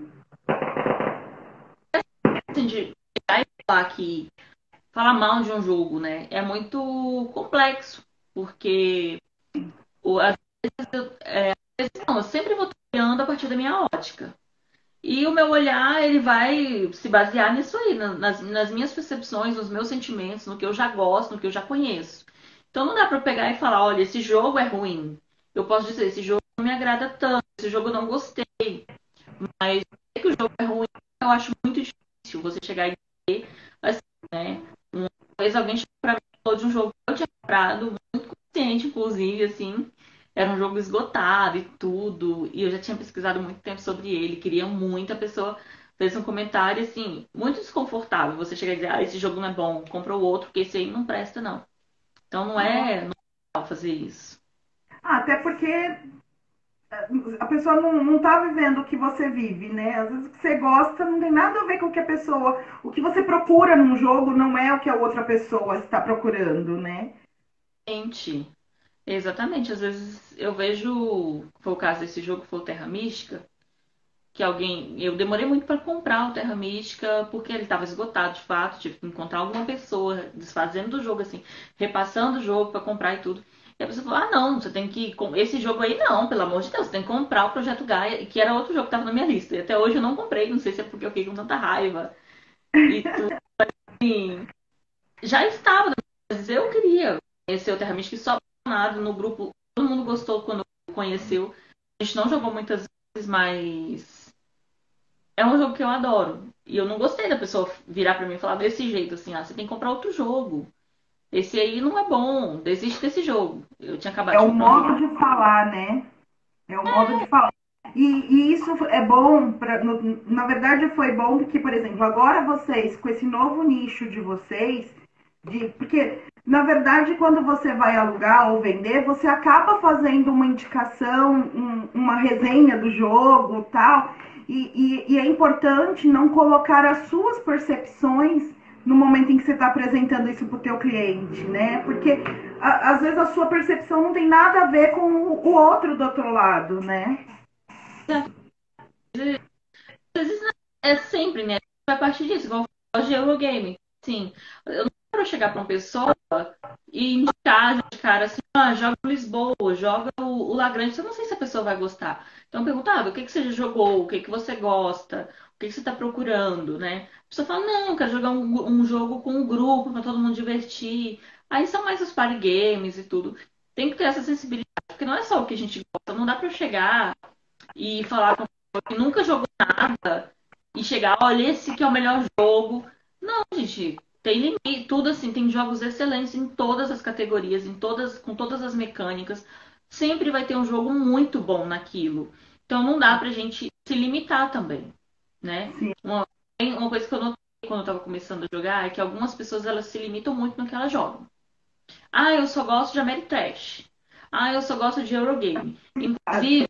[SPEAKER 3] Assim, de pegar e falar que falar mal de um jogo, né? É muito complexo, porque o, às vezes eu, é, às vezes não, eu sempre vou olhando a partir da minha ótica. E o meu olhar, ele vai se basear nisso aí, na- nas, nas minhas percepções, nos meus sentimentos, no que eu já gosto, no que eu já conheço. Então não dá pra eu pegar e falar, olha, esse jogo é ruim. Eu posso dizer, esse jogo não me agrada tanto, esse jogo eu não gostei, mas dizer que o jogo é ruim, eu acho muito difícil você chegar e dizer, assim, né? Uma vez alguém chegou pra mim e falou de um jogo que eu tinha comprado, muito consciente, inclusive, assim, era um jogo esgotado e tudo, e eu já tinha pesquisado muito tempo sobre ele, queria muito, a pessoa fez um comentário, assim, muito desconfortável, você chegar e dizer, ah, esse jogo não é bom, compra o outro, porque esse aí não presta, não. Então não é normal fazer isso.
[SPEAKER 1] Ah, até porque a pessoa não, não tá vivendo o que você vive, né? Às vezes o que você gosta não tem nada a ver com o que a pessoa. O que você procura num jogo não é o que a outra pessoa está procurando, né?
[SPEAKER 3] Gente, exatamente, às vezes eu vejo, foi o caso desse jogo, foi o Terra Mística, que alguém, eu demorei muito para comprar o Terra Mística porque ele estava esgotado de fato, tive que encontrar alguma pessoa desfazendo do jogo assim, repassando o jogo para comprar e tudo. E a pessoa falou: "Ah, não, você tem que com- esse jogo aí não, pelo amor de Deus, você tem que comprar o Projeto Gaia", que era outro jogo que estava na minha lista. E até hoje eu não comprei, não sei se é porque eu fiquei com tanta raiva e tudo. Já estava, mas eu queria conhecer o Terra Mística e só nada no grupo, todo mundo gostou quando conheceu. A gente não jogou muitas vezes, mas é um jogo que eu adoro. E eu não gostei da pessoa virar pra mim e falar desse jeito, assim, ah, você tem que comprar outro jogo. Esse aí não é bom, desiste desse jogo. Eu tinha acabado
[SPEAKER 1] É
[SPEAKER 3] de
[SPEAKER 1] o
[SPEAKER 3] comprar um jogo.
[SPEAKER 1] modo de falar, né? É o modo de falar. E, e isso é bom, pra, no, na verdade foi bom porque, por exemplo, agora vocês, com esse novo nicho de vocês, de, porque na verdade quando você vai alugar ou vender, você acaba fazendo uma indicação, um, uma resenha do jogo tal, e, e, e é importante não colocar as suas percepções no momento em que você está apresentando isso para o teu cliente, né? Porque a, às vezes a sua percepção não tem nada a ver com o, o outro do outro lado, né?
[SPEAKER 3] Às vezes é sempre, né? Vai partir disso, igual eu gosto de Eurogame. Sim, eu não quero chegar pra uma pessoa e indicar de cara assim, ah, joga o Lisboa, joga o, o Lagrange. Eu não sei se a pessoa vai gostar. Então perguntava, o que que você já jogou, o que que você gosta, o que que você está procurando, né? A pessoa fala, não, eu quero jogar um, um jogo com um grupo para todo mundo divertir. Aí são mais os party games e tudo. Tem que ter essa sensibilidade, porque não é só o que a gente gosta. Não dá para eu chegar e falar com uma pessoa que nunca jogou nada e chegar, olha, esse que é o melhor jogo. Não, gente, tem limite, tudo assim, tem jogos excelentes em todas as categorias, em todas, com todas as mecânicas. Sempre vai ter um jogo muito bom naquilo. Então não dá pra gente se limitar também, né?
[SPEAKER 1] Sim.
[SPEAKER 3] Uma, uma coisa que eu notei quando eu tava começando a jogar é que algumas pessoas elas se limitam muito no que elas jogam. Ah, eu só gosto de Ameritrash. Ah, eu só gosto de Eurogame. Inclusive,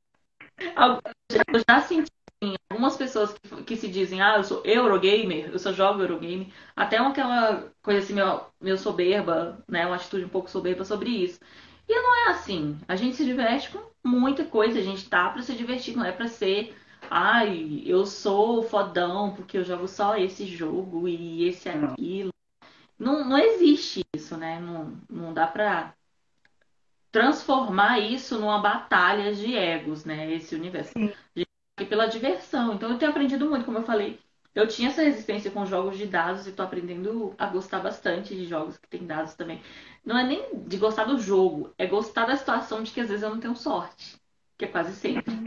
[SPEAKER 3] eu já senti algumas pessoas que, que se dizem, ah, eu sou Eurogamer, eu só jogo Eurogame, até uma, aquela coisa assim, meio, meio soberba, né? Uma atitude um pouco soberba sobre isso. E não é assim. A gente se diverte com muita coisa, a gente tá pra se divertir, não é pra ser, ai, eu sou fodão porque eu jogo só esse jogo e esse
[SPEAKER 1] Não.
[SPEAKER 3] aquilo. Não, não existe isso, né? Não, não dá pra transformar isso numa batalha de egos, né? Esse universo.
[SPEAKER 1] Sim.
[SPEAKER 3] E pela diversão. Então eu tenho aprendido muito, como eu falei. Eu tinha essa resistência com jogos de dados e tô aprendendo a gostar bastante de jogos que tem dados também. Não é nem de gostar do jogo, é gostar da situação de que às vezes eu não tenho sorte. Que é quase sempre.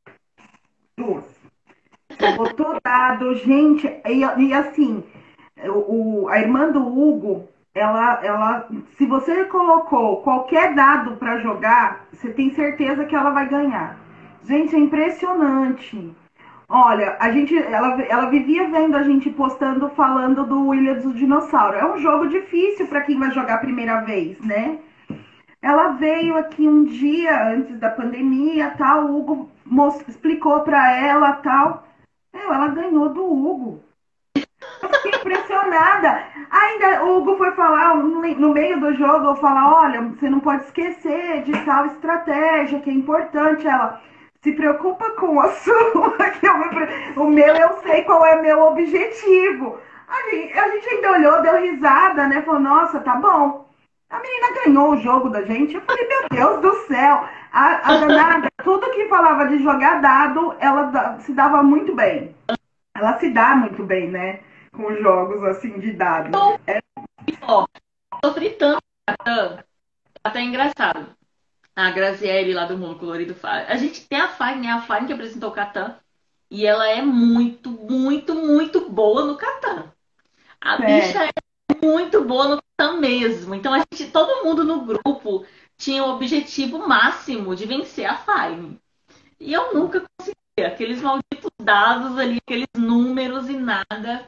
[SPEAKER 1] Duas. Você botou dado, gente, e, e assim, o, o- a irmã do Hugo, ela, ela, se você colocou qualquer dado para jogar, você tem certeza que ela vai ganhar. Gente, é impressionante. Olha, a gente, ela, ela vivia vendo a gente postando, falando do Ilha do Dinossauro. É um jogo difícil para quem vai jogar a primeira vez, né? Ela veio aqui um dia antes da pandemia, tal, o Hugo most- explicou para ela, tal. Meu, ela ganhou do Hugo. Eu fiquei impressionada. Ainda o Hugo foi falar no meio do jogo, eu falar, olha, você não pode esquecer de tal estratégia que é importante. Ela se preocupa com a sua, que eu me- o meu eu sei qual é meu objetivo. A gente, a gente ainda olhou, deu risada, né? Falou, nossa, tá bom. A menina ganhou o jogo da gente. Eu falei, meu Deus do céu. A, a danada, tudo que falava de jogar dado, ela da- se dava muito bem. Ela se dá muito bem, né? Com jogos assim de dados. É,
[SPEAKER 3] Ó, sofri tanto, tá até engraçado. A Graziele lá do Mundo Colorido fala. A gente tem a Fine, né? A Fine que apresentou o Catan. E ela é muito, muito, muito boa no Catan. A
[SPEAKER 1] é,
[SPEAKER 3] bicha muito boa no Catan mesmo. Então a gente, todo mundo no grupo tinha o objetivo máximo de vencer a Fine. E eu nunca conseguia. Aqueles malditos dados ali, aqueles números e nada.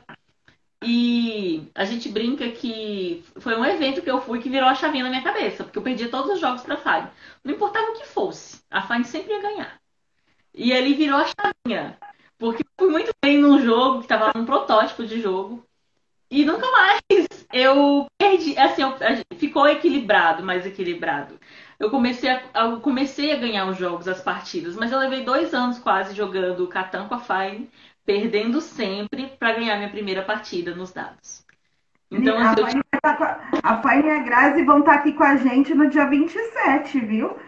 [SPEAKER 3] E a gente brinca que foi um evento que eu fui que virou a chavinha na minha cabeça, porque eu perdia todos os jogos pra Fine. Não importava o que fosse, a Fine sempre ia ganhar. E ali virou a chavinha. Porque eu fui muito bem num jogo que tava num protótipo de jogo. E nunca mais eu perdi, assim, eu- a gente ficou equilibrado, mais equilibrado. Eu comecei a, eu comecei a ganhar os jogos, as partidas, mas eu levei dois anos quase jogando Catan com a Fine, perdendo sempre para ganhar minha primeira partida nos dados. Então, assim,
[SPEAKER 1] a
[SPEAKER 3] eu
[SPEAKER 1] Faine tá com a a Faine e a Grazi vão estar aqui com a gente no dia vinte e sete, viu?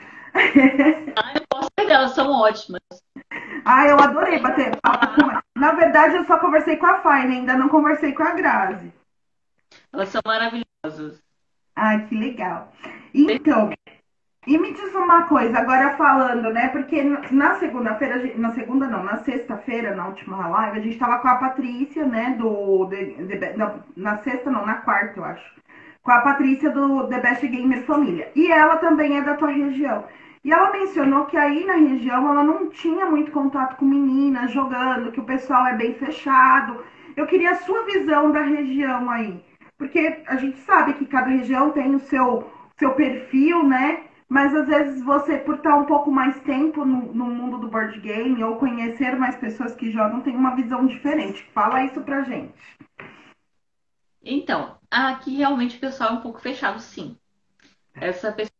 [SPEAKER 3] posso perder, elas são ótimas.
[SPEAKER 1] Ah, eu adorei bater papo com ela. Na verdade, eu só conversei com a Faine, ainda não conversei com a Grazi.
[SPEAKER 3] Elas são maravilhosas.
[SPEAKER 1] Ah, que legal. Então, e me diz uma coisa, agora falando, né? Porque na segunda-feira, a gente- na segunda não, na sexta-feira, na última live, a gente tava com a Patrícia, né? Do. de- de- na, na sexta, não, na quarta, eu acho. Com a Patrícia do The Best Gamer Família. E ela também é da tua região. E ela mencionou que aí na região ela não tinha muito contato com meninas jogando, que o pessoal é bem fechado. Eu queria a sua visão da região aí. Porque a gente sabe que cada região tem o seu, seu perfil, né? Mas às vezes você, por estar um pouco mais tempo no, no mundo do board game ou conhecer mais pessoas que jogam, tem uma visão diferente. Fala isso pra gente.
[SPEAKER 3] Então, aqui realmente o pessoal é um pouco fechado, sim. Essa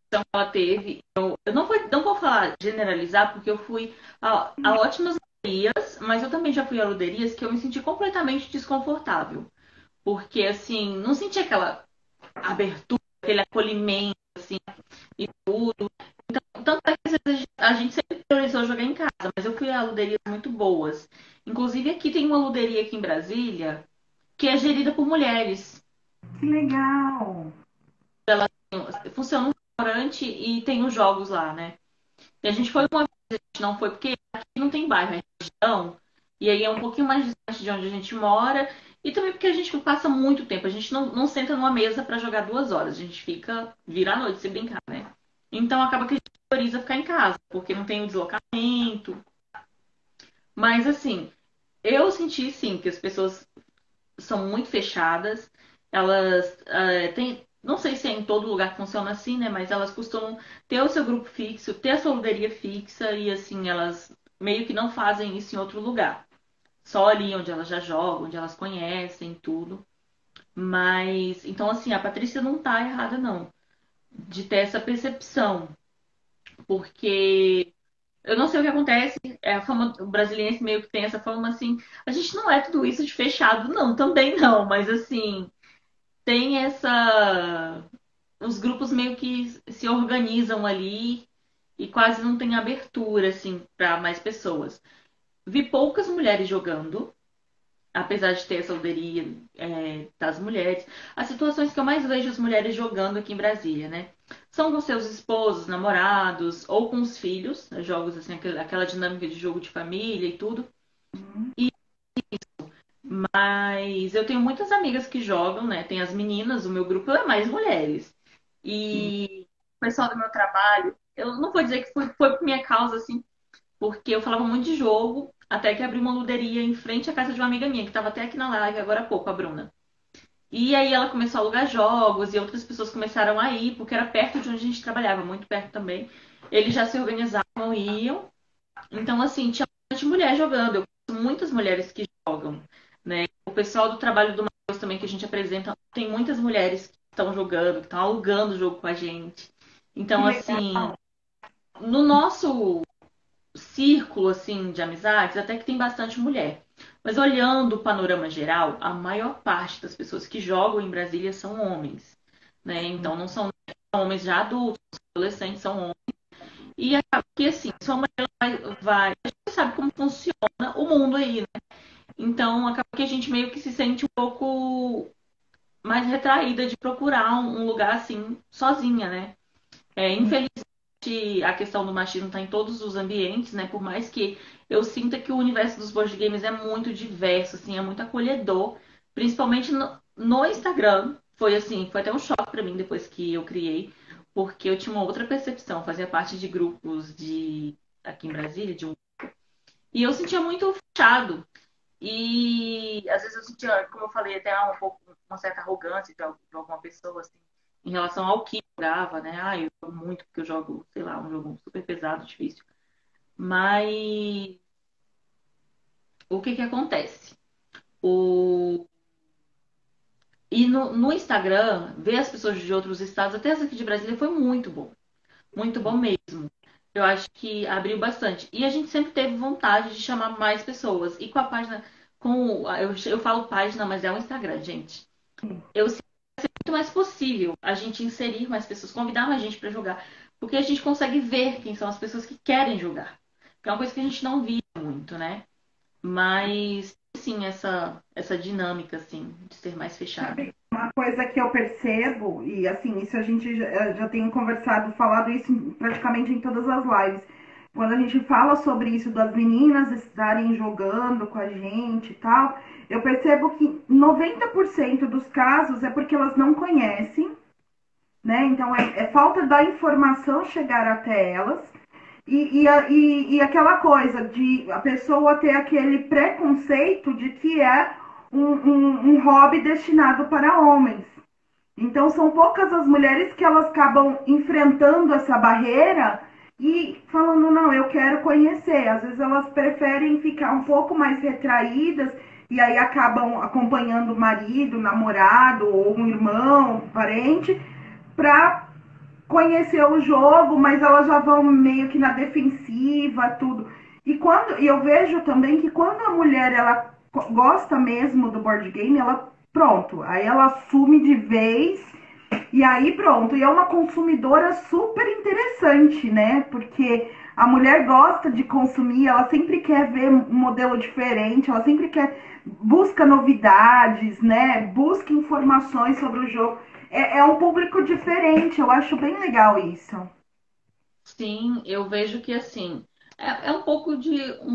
[SPEAKER 3] ela teve, eu, eu não, vou, não vou falar generalizar, porque eu fui a, a ótimas luderias, mas eu também já fui a luderias que eu me senti completamente desconfortável. Porque, assim, não senti aquela abertura, aquele acolhimento, assim, e tudo. Tanto é que às vezes, a gente sempre priorizou jogar em casa, mas eu fui a luderias muito boas. Inclusive, aqui tem uma luderia aqui em Brasília que é gerida por mulheres.
[SPEAKER 1] Que legal!
[SPEAKER 3] Funciona um restaurante e tem os jogos lá, né? E a gente foi uma vez, a gente não foi porque aqui não tem bairro, é região. E aí é um pouquinho mais distante de onde a gente mora. E também porque a gente passa muito tempo. A gente não, não senta numa mesa para jogar duas horas. A gente fica, vira a noite se brincar, né? Então acaba que a gente prioriza ficar em casa, porque não tem o deslocamento. Mas assim, eu senti sim que as pessoas são muito fechadas. Elas eh, têm. Não sei se é em todo lugar que funciona assim, né? Mas elas costumam ter o seu grupo fixo, ter a sua luderia fixa e assim, elas meio que não fazem isso em outro lugar. Só ali onde elas já jogam, onde elas conhecem tudo. Mas, então assim, a Patrícia não tá errada, não, de ter essa percepção. Porque eu não sei o que acontece, é a fama, o brasiliense meio que tem essa fama assim, a gente não é tudo isso de fechado, não, também não, mas assim, tem essa. Os grupos meio que se organizam ali e quase não tem abertura, assim, para mais pessoas. Vi poucas mulheres jogando, apesar de ter essa loteria é, das mulheres. As situações que eu mais vejo as mulheres jogando aqui em Brasília, né? São com seus esposos, namorados ou com os filhos, né? Jogos assim, aquela dinâmica de jogo de família e tudo. Mas eu tenho muitas amigas que jogam, né? Tem as meninas, o meu grupo é mais mulheres. E o pessoal do meu trabalho, eu não vou dizer que foi, foi por minha causa, assim, porque eu falava muito de jogo, até que abri uma luderia em frente à casa de uma amiga minha, que estava até aqui na live agora há pouco, a Bruna. E aí ela começou a alugar jogos e outras pessoas começaram a ir, porque era perto de onde a gente trabalhava, muito perto também. Eles já se organizavam e iam. Então, assim, tinha bastante mulher jogando. Eu conheço muitas mulheres que jogam, né? O pessoal do trabalho do Matheus também que a gente apresenta, tem muitas mulheres que estão jogando, que estão alugando o jogo com a gente.
[SPEAKER 1] Que
[SPEAKER 3] Então,
[SPEAKER 1] legal!
[SPEAKER 3] assim, no nosso círculo assim de amizades, até que tem bastante mulher. Mas olhando o panorama geral, a maior parte das pessoas que jogam em Brasília são homens, né? Então não são homens já adultos, adolescentes, são homens. E acaba que assim, sua mãe vai, vai, a gente sabe como funciona o mundo aí, né? Então acaba que a gente meio que se sente um pouco mais retraída de procurar um, um lugar assim sozinha, né? É, infelizmente, a questão do machismo está em todos os ambientes, né? Por mais que eu sinta que o universo dos board games é muito diverso, assim, é muito acolhedor, principalmente no, no Instagram. Foi assim, foi até um choque para mim depois que eu criei, porque eu tinha uma outra percepção, fazia parte de grupos de aqui em Brasília, de um, e eu sentia muito fechado. E às vezes eu sentia, como eu falei, até um pouco uma certa arrogância de, de alguma pessoa, assim, em relação ao que eu jogava, né? Ah, eu jogo muito porque eu jogo, sei lá, um jogo super pesado, difícil. Mas o que que acontece? O... E no, no Instagram, ver as pessoas de outros estados, até essa aqui de Brasília, foi muito bom. Muito bom mesmo. Eu acho que abriu bastante. E a gente sempre teve vontade de chamar mais pessoas. E com a página, com eu, eu falo página, mas é o Instagram, gente. Eu sinto muito mais possível a gente inserir mais pessoas, convidar mais gente para jogar, porque a gente consegue ver quem são as pessoas que querem jogar. Que é uma coisa que a gente não via muito, né? Mas sim, essa essa dinâmica assim de ser mais fechado.
[SPEAKER 1] Uma coisa que eu percebo, e assim, isso a gente já, já tem conversado, falado isso praticamente em todas as lives. Quando a gente fala sobre isso das meninas estarem jogando com a gente e tal, eu percebo que noventa por cento dos casos é porque elas não conhecem, né? Então é, é falta da informação chegar até elas. E, e, e, e aquela coisa de a pessoa ter aquele preconceito de que é um, um, um hobby destinado para homens. Então são poucas as mulheres que elas acabam enfrentando essa barreira e falando, não, eu quero conhecer. Às vezes elas preferem ficar um pouco mais retraídas e aí acabam acompanhando o marido, namorado ou um irmão, parente, para conhecer o jogo, mas elas já vão meio que na defensiva, tudo. E quando e eu vejo também que quando a mulher ela gosta mesmo do board game, ela pronto, aí ela assume de vez e aí pronto. E é uma consumidora super interessante, né? Porque a mulher gosta de consumir, ela sempre quer ver um modelo diferente, ela sempre quer busca novidades, né? Busca informações sobre o jogo. É, é um público diferente, eu acho bem legal isso.
[SPEAKER 3] Sim, eu vejo que assim, é, é um pouco de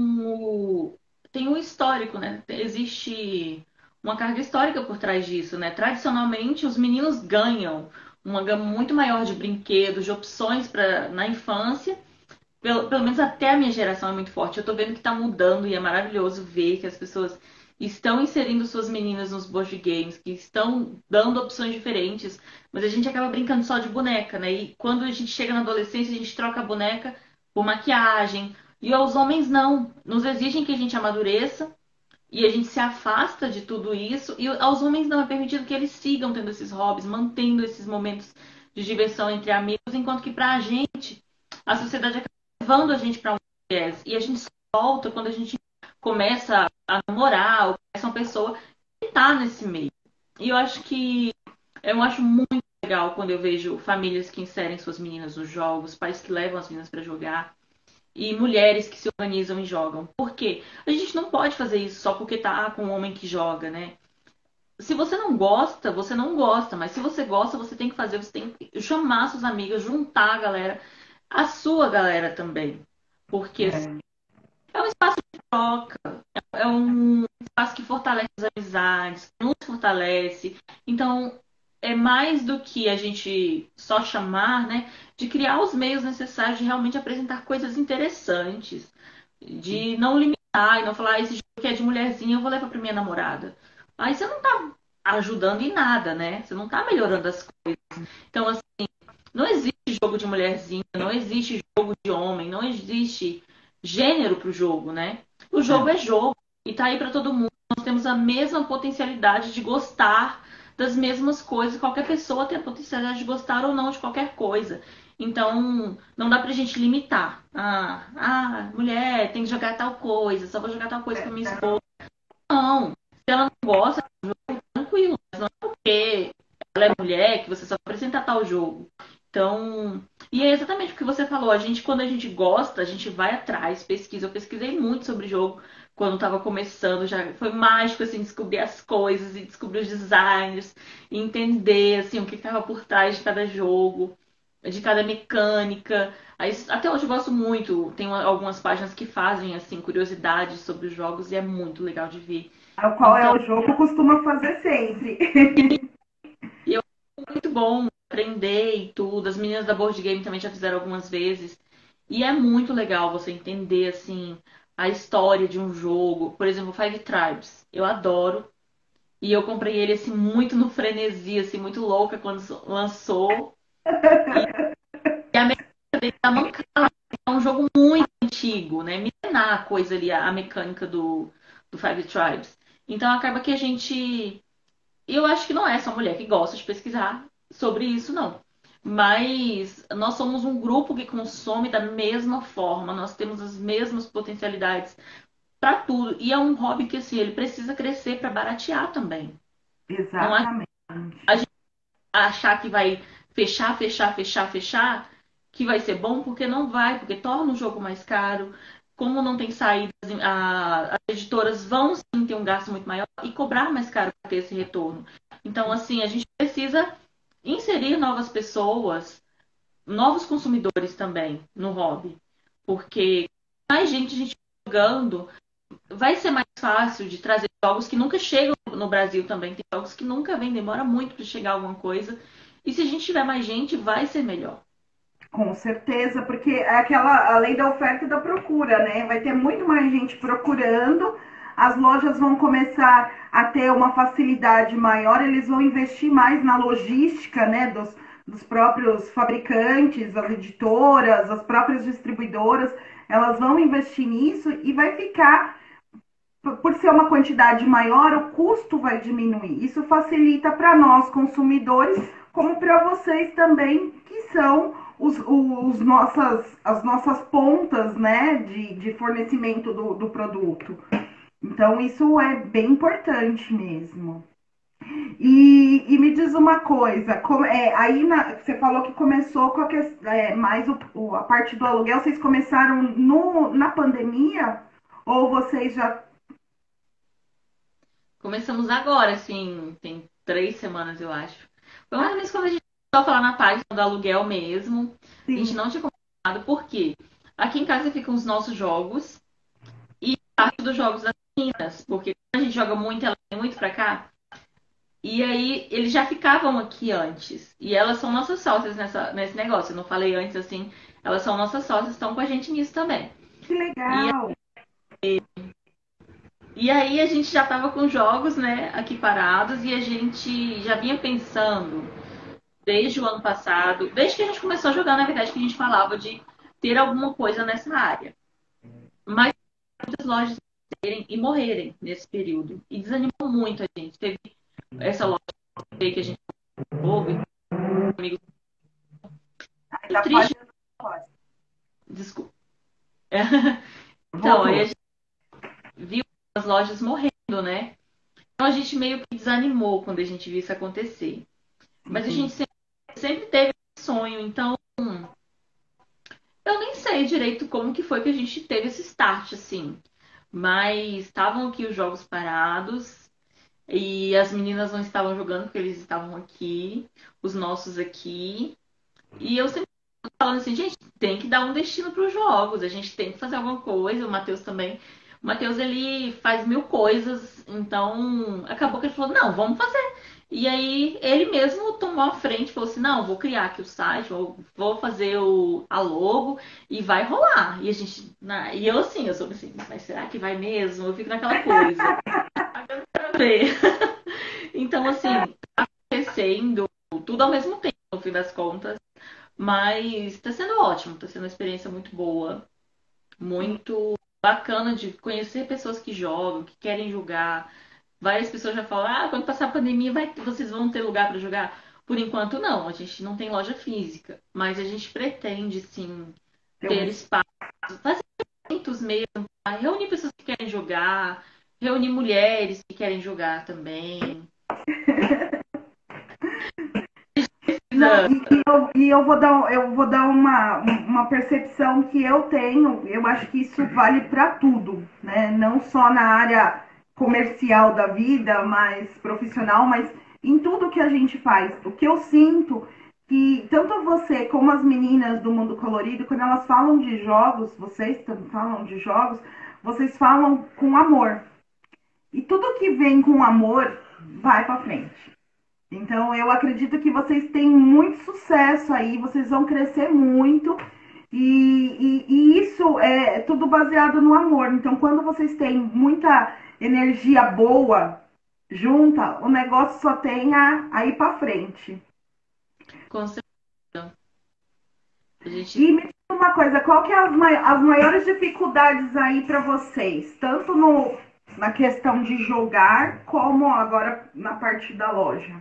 [SPEAKER 3] um. Tem um histórico, né? Existe uma carga histórica por trás disso, né? Tradicionalmente, os meninos ganham uma gama muito maior de brinquedos, de opções para na infância. Pelo, pelo menos até a minha geração é muito forte. Eu tô vendo que tá mudando e é maravilhoso ver que as pessoas estão inserindo suas meninas nos board games, que estão dando opções diferentes, mas a gente acaba brincando só de boneca, né? E quando a gente chega na adolescência, a gente troca a boneca por maquiagem. E aos homens não. Nos exigem que a gente amadureça e a gente se afasta de tudo isso. E aos homens não é permitido que eles sigam tendo esses hobbies, mantendo esses momentos de diversão entre amigos, enquanto que pra gente, a sociedade acaba levando a gente para um viés. E a gente só volta quando a gente começa a namorar ou conhece uma pessoa que tá nesse meio. E eu acho que eu acho muito legal quando eu vejo famílias que inserem suas meninas nos jogos, pais que levam as meninas para jogar e mulheres que se organizam e jogam. Por quê? A gente não pode fazer isso só porque tá com um homem que joga, né? Se você não gosta, você não gosta, mas se você gosta, você tem que fazer, você tem que chamar suas amigas, juntar a galera, a sua galera também. Porque assim,
[SPEAKER 1] É,
[SPEAKER 3] é um espaço de troca, é um espaço que fortalece as amizades, que nos fortalece. Então, é mais do que a gente só chamar, né? De criar os meios necessários de realmente apresentar coisas interessantes, de não limitar e não falar, ah, esse jogo que é de mulherzinha, eu vou levar pra minha namorada. Aí você não tá ajudando em nada, né? Você não tá melhorando as coisas. Então, assim, não existe jogo de mulherzinha, não existe jogo de homem, não existe gênero pro jogo, né? O jogo
[SPEAKER 1] é.
[SPEAKER 3] é jogo e tá aí pra todo mundo. Nós temos a mesma potencialidade de gostar das mesmas coisas. Qualquer pessoa tem a potencialidade de gostar ou não de qualquer coisa. Então, não dá pra gente limitar. Ah, ah, mulher tem que jogar tal coisa, só vou jogar tal coisa com a minha esposa. Não, se ela não gosta, tranquilo, mas não é porque ela é mulher que você só vai apresentar tal jogo. Então, e é exatamente o que você falou. A gente, quando a gente gosta, a gente vai atrás, pesquisa. Eu pesquisei muito sobre jogo quando estava começando. Já foi mágico assim descobrir as coisas e descobrir os designers, e entender assim o que estava por trás de cada jogo, de cada mecânica. Aí, até hoje eu gosto muito. Tem uma- algumas páginas que fazem assim curiosidades sobre os jogos e é muito legal de ver.
[SPEAKER 1] O qual é
[SPEAKER 3] Então,
[SPEAKER 1] o jogo costuma fazer sempre.
[SPEAKER 3] e eu acho muito bom aprender e tudo. As meninas da Board Game também já fizeram algumas vezes. E é muito legal você entender, assim, a história de um jogo. Por exemplo, Five Tribes. Eu adoro. E eu comprei ele, assim, muito no frenesi, assim, muito louca quando lançou. E a mecânica dele tá mancada. É um jogo muito antigo, né? Milenar a coisa ali, a mecânica do, do Five Tribes. Então acaba que a gente. E eu acho que não é só mulher que gosta de pesquisar sobre isso, não. Mas nós somos um grupo que consome da mesma forma, nós temos as mesmas potencialidades para tudo. E é um hobby que, assim, ele precisa crescer para baratear também. Não é
[SPEAKER 1] Exatamente.
[SPEAKER 3] a gente achar que vai fechar, fechar, fechar, fechar, que vai ser bom, porque não vai, porque torna o jogo mais caro. Como não tem saídas, a- as editoras vão sim ter um gasto muito maior e cobrar mais caro para ter esse retorno. Então, assim, a gente precisa inserir novas pessoas, novos consumidores também no hobby. Porque mais gente, a gente jogando, vai ser mais fácil de trazer jogos que nunca chegam no Brasil também. Tem jogos que nunca vêm, demora muito para chegar alguma coisa. E se a gente tiver mais gente, vai ser melhor.
[SPEAKER 1] Com certeza, porque é aquela a lei da oferta e da procura, né? Vai ter muito mais gente procurando, as lojas vão começar a ter uma facilidade maior, eles vão investir mais na logística, né? Dos, dos próprios fabricantes, as editoras, as próprias distribuidoras, elas vão investir nisso e vai ficar, por ser uma quantidade maior, o custo vai diminuir. Isso facilita para nós, consumidores, como para vocês também, que são os, os nossas, as nossas pontas, né, de, de fornecimento do, do produto. Então, isso é bem importante mesmo. E, e me diz uma coisa, como, é, aí na, você falou que começou com a, é, mais o, o, a parte do aluguel, vocês começaram no, na pandemia? Ou vocês já...
[SPEAKER 3] Começamos agora, assim, tem três semanas, eu acho. Foi mais ou menos quando a gente começou a falar na página do aluguel mesmo. A gente
[SPEAKER 1] Sim,
[SPEAKER 3] não tinha começado, por quê? Aqui em casa ficam os nossos jogos e parte dos jogos das meninas, porque quando a gente joga muito, ela vem muito pra cá. E aí, eles já ficavam aqui antes. E elas são nossas sócias nessa, nesse negócio. Eu não falei antes, assim, elas são nossas sócias, estão com a gente nisso também.
[SPEAKER 1] que
[SPEAKER 3] E,
[SPEAKER 1] legal.
[SPEAKER 3] e aí, a gente já tava com jogos, né, aqui parados, e a gente já vinha pensando, desde o ano passado, desde que a gente começou a jogar, na verdade, que a gente falava de ter alguma coisa nessa área. Mas muitas lojas terem e morrerem nesse período. E desanimou muito a gente. Teve essa loja que a gente ouve, amigos, muito
[SPEAKER 1] Já
[SPEAKER 3] triste.
[SPEAKER 1] pode, pode.
[SPEAKER 3] Desculpa. Então, aí a
[SPEAKER 1] Voltou.
[SPEAKER 3] gente viu as lojas morrendo, né? Então a gente meio que desanimou quando a gente viu isso acontecer. Mas a gente
[SPEAKER 1] Entendi.
[SPEAKER 3] sempre, sempre teve esse sonho, então eu nem sei direito como que foi que a gente teve esse start, assim. Mas estavam aqui os jogos parados e as meninas não estavam jogando porque eles estavam aqui, os nossos aqui. E eu sempre falando assim, gente, tem que dar um destino para os jogos, a gente tem que fazer alguma coisa, o Matheus também. O Matheus, ele faz mil coisas, então acabou que ele falou, não, vamos fazer. E aí ele mesmo tomou a frente, falou assim, não, vou criar aqui o site, vou, vou fazer o, a logo e vai rolar. E a gente, na, e eu assim, eu sou assim, mas será que vai mesmo? Eu fico naquela coisa, pra ver. Então assim, acontecendo tudo ao mesmo tempo, no fim das contas. Mas tá sendo ótimo, tá sendo uma experiência muito boa, muito bacana de conhecer pessoas que jogam, que querem jogar. Várias pessoas já falam: ah, quando passar a pandemia, vai, vocês vão ter lugar para jogar. Por enquanto, não, a gente não tem loja física, mas a gente pretende sim
[SPEAKER 1] Tem um...
[SPEAKER 3] ter espaço, fazer eventos mesmo, tá? Reunir pessoas que querem jogar, reunir mulheres que querem jogar também.
[SPEAKER 1] Não, e, e eu, e eu vou dar, eu vou dar uma, uma percepção que eu tenho, eu acho que isso vale para tudo, né? Não só na área comercial da vida, mais profissional, mas em tudo que a gente faz. O que eu sinto que tanto você como as meninas do Mundo Colorido, quando elas falam de jogos, vocês também falam de jogos, vocês falam com amor. E tudo que vem com amor vai para frente. Então, eu acredito que vocês têm muito sucesso aí, vocês vão crescer muito. E, e, e isso é tudo baseado no amor. Então, quando vocês têm muita energia boa junta, o negócio só tem a, a ir para frente.
[SPEAKER 3] Com certeza. A gente
[SPEAKER 1] E me diz uma coisa, qual que é as, mai as maiores dificuldades aí para vocês? Tanto no, na questão de jogar, como agora na parte da loja.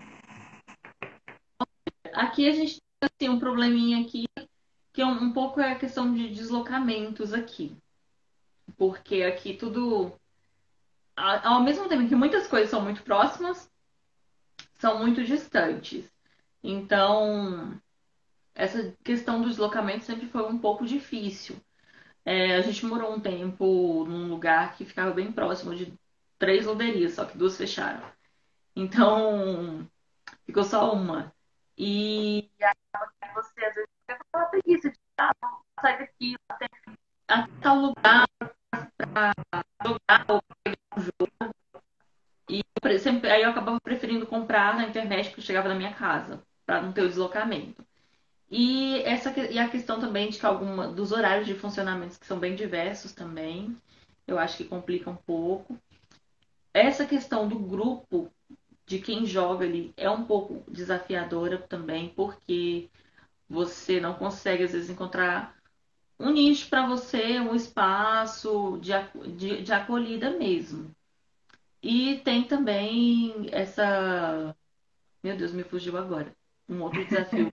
[SPEAKER 3] Aqui a gente tem assim, um probleminha aqui, que é um, um pouco é a questão de deslocamentos aqui. Porque aqui tudo, a- ao mesmo tempo que muitas coisas são muito próximas, são muito distantes. Então, essa questão do deslocamento sempre foi um pouco difícil. É, a gente morou um tempo num lugar que ficava bem próximo de três loderias, só que duas fecharam. Então, ficou só uma. E aí você às vezes fica com uma preguiça de ah, sair daqui até, até tal lugar pra jogar ou pegar um jogo. E eu pre- sempre, aí eu acabava preferindo comprar na internet porque chegava na minha casa, para não ter o deslocamento. E, essa, que- e a questão também de que alguma dos horários de funcionamento que são bem diversos também, eu acho que complica um pouco. Essa questão do grupo de quem joga ali é um pouco desafiadora também, porque você não consegue, às vezes, encontrar um nicho para você, um espaço de, aco- de, de acolhida mesmo. E tem também essa. Meu Deus, me fugiu agora. um outro desafio.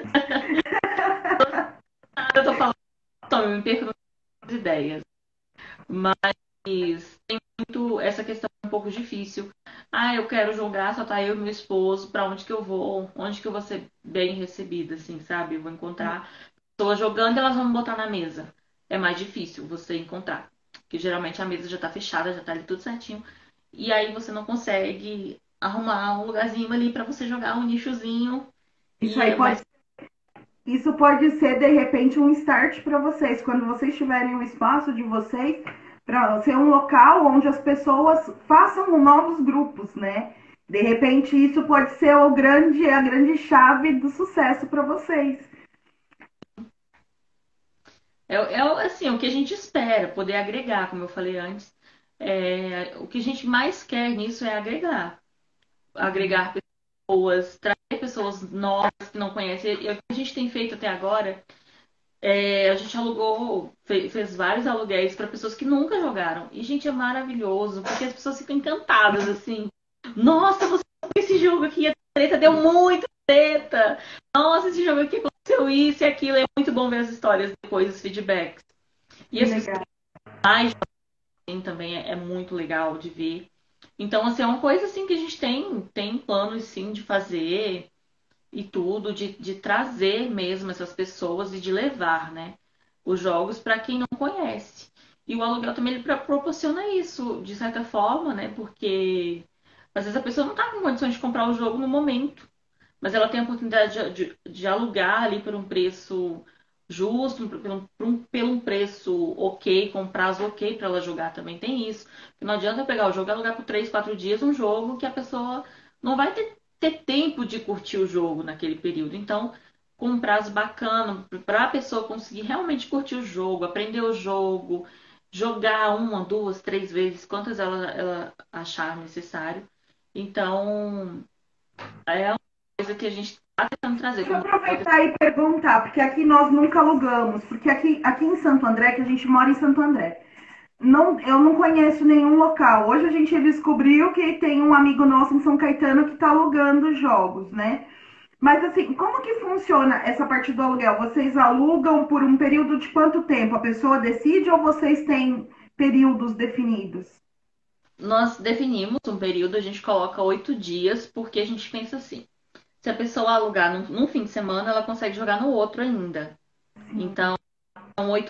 [SPEAKER 3] Eu tô falando, eu me perco nas ideias. Mas tem muito essa questão um pouco difícil. Ah, eu quero jogar, só tá eu e meu esposo, pra onde que eu vou? Onde que eu vou ser bem recebida, assim, sabe? Eu vou encontrar pessoas jogando e elas vão me botar na mesa. É mais difícil você encontrar. Porque geralmente a mesa já tá fechada, já tá ali tudo certinho. E aí você não consegue arrumar um lugarzinho ali pra você jogar um nichozinho.
[SPEAKER 1] Isso
[SPEAKER 3] E
[SPEAKER 1] aí
[SPEAKER 3] é
[SPEAKER 1] pode,
[SPEAKER 3] mais.
[SPEAKER 1] isso pode ser de repente um start para vocês, quando vocês tiverem um espaço de vocês, para ser um local onde as pessoas façam novos grupos, né? De repente isso pode ser o grande, a grande chave do sucesso para vocês.
[SPEAKER 3] É, é assim, o que a gente espera, poder agregar, como eu falei antes. É, o que a gente mais quer nisso é agregar. Agregar pessoas, trazer pessoas novas que não conhecem. E o que a gente tem feito até agora, é, a gente alugou, fe- fez vários aluguéis para pessoas que nunca jogaram. E, gente, é maravilhoso, porque as pessoas ficam encantadas, assim. Nossa, você viu esse jogo aqui, a treta deu muita treta. Nossa, esse jogo aqui aconteceu isso e aquilo. É muito bom ver as histórias depois, os feedbacks. E
[SPEAKER 1] Que
[SPEAKER 3] as pessoas
[SPEAKER 1] legal.
[SPEAKER 3] mais jovens também é, é muito legal de ver. Então, assim, é uma coisa assim que a gente tem, tem planos sim de fazer e tudo, de, de trazer mesmo essas pessoas e de levar, né, os jogos para quem não conhece. E o aluguel também ele pro- proporciona isso, de certa forma, né, porque às vezes a pessoa não está com condições de comprar o jogo no momento, mas ela tem a oportunidade de, de, de alugar ali por um preço justo, por um, por um, pelo um preço ok, com um prazo ok para ela jogar também. Tem isso. Porque não adianta eu pegar o jogo e alugar por três, quatro dias um jogo que a pessoa não vai ter, ter tempo de curtir o jogo naquele período. Então, com um prazo bacana, para a pessoa conseguir realmente curtir o jogo, aprender o jogo, jogar uma, duas, três vezes, quantas ela, ela achar necessário. Então, é uma coisa que a gente está tentando trazer.
[SPEAKER 1] Deixa eu
[SPEAKER 3] Como
[SPEAKER 1] aproveitar e perguntar, porque aqui nós nunca alugamos, porque aqui, aqui em Santo André, que a gente mora em Santo André, não, eu não conheço nenhum local. Hoje a gente descobriu que tem um amigo nosso em São Caetano que está alugando jogos, né? Mas assim, como que funciona essa parte do aluguel? Vocês alugam por um período de quanto tempo? A pessoa decide ou vocês têm períodos definidos?
[SPEAKER 3] nós definimos um período, a gente coloca oito dias, porque a gente pensa assim: se a pessoa alugar num, num fim de semana, ela consegue jogar no outro ainda.
[SPEAKER 1] Sim,
[SPEAKER 3] Então, são oito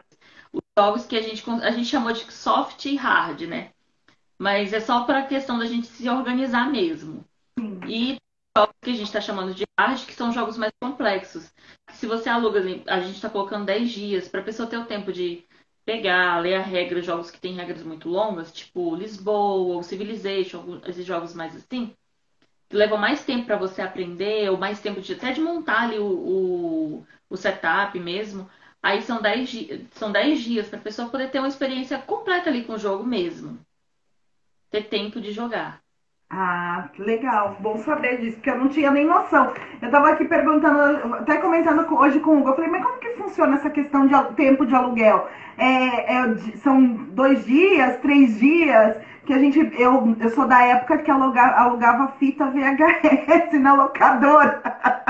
[SPEAKER 3] jogos que a gente, a gente chamou de soft e hard, né? Mas é só para a questão da gente se organizar mesmo.
[SPEAKER 1] sim.
[SPEAKER 3] E que a gente está chamando de hard, que são jogos mais complexos. Se você aluga, a gente está colocando dez dias para a pessoa ter o tempo de pegar, ler a regra, jogos que têm regras muito longas, tipo Lisboa ou Civilization, esses jogos mais assim, que levam mais tempo para você aprender, ou mais tempo de até de montar ali o, o, o setup mesmo. Aí são dez, di- são dez dias para a pessoa poder ter uma experiência completa ali com o jogo mesmo. Ter tempo de jogar.
[SPEAKER 1] Ah, legal. Bom saber disso, porque eu não tinha nem noção. Eu tava aqui perguntando, até comentando com- hoje com o Hugo, eu falei, mas como que funciona essa questão de al- tempo de aluguel? É, é di- são dois dias, três dias? Que a gente, eu, eu sou da época que aluga, alugava fita V H S na locadora.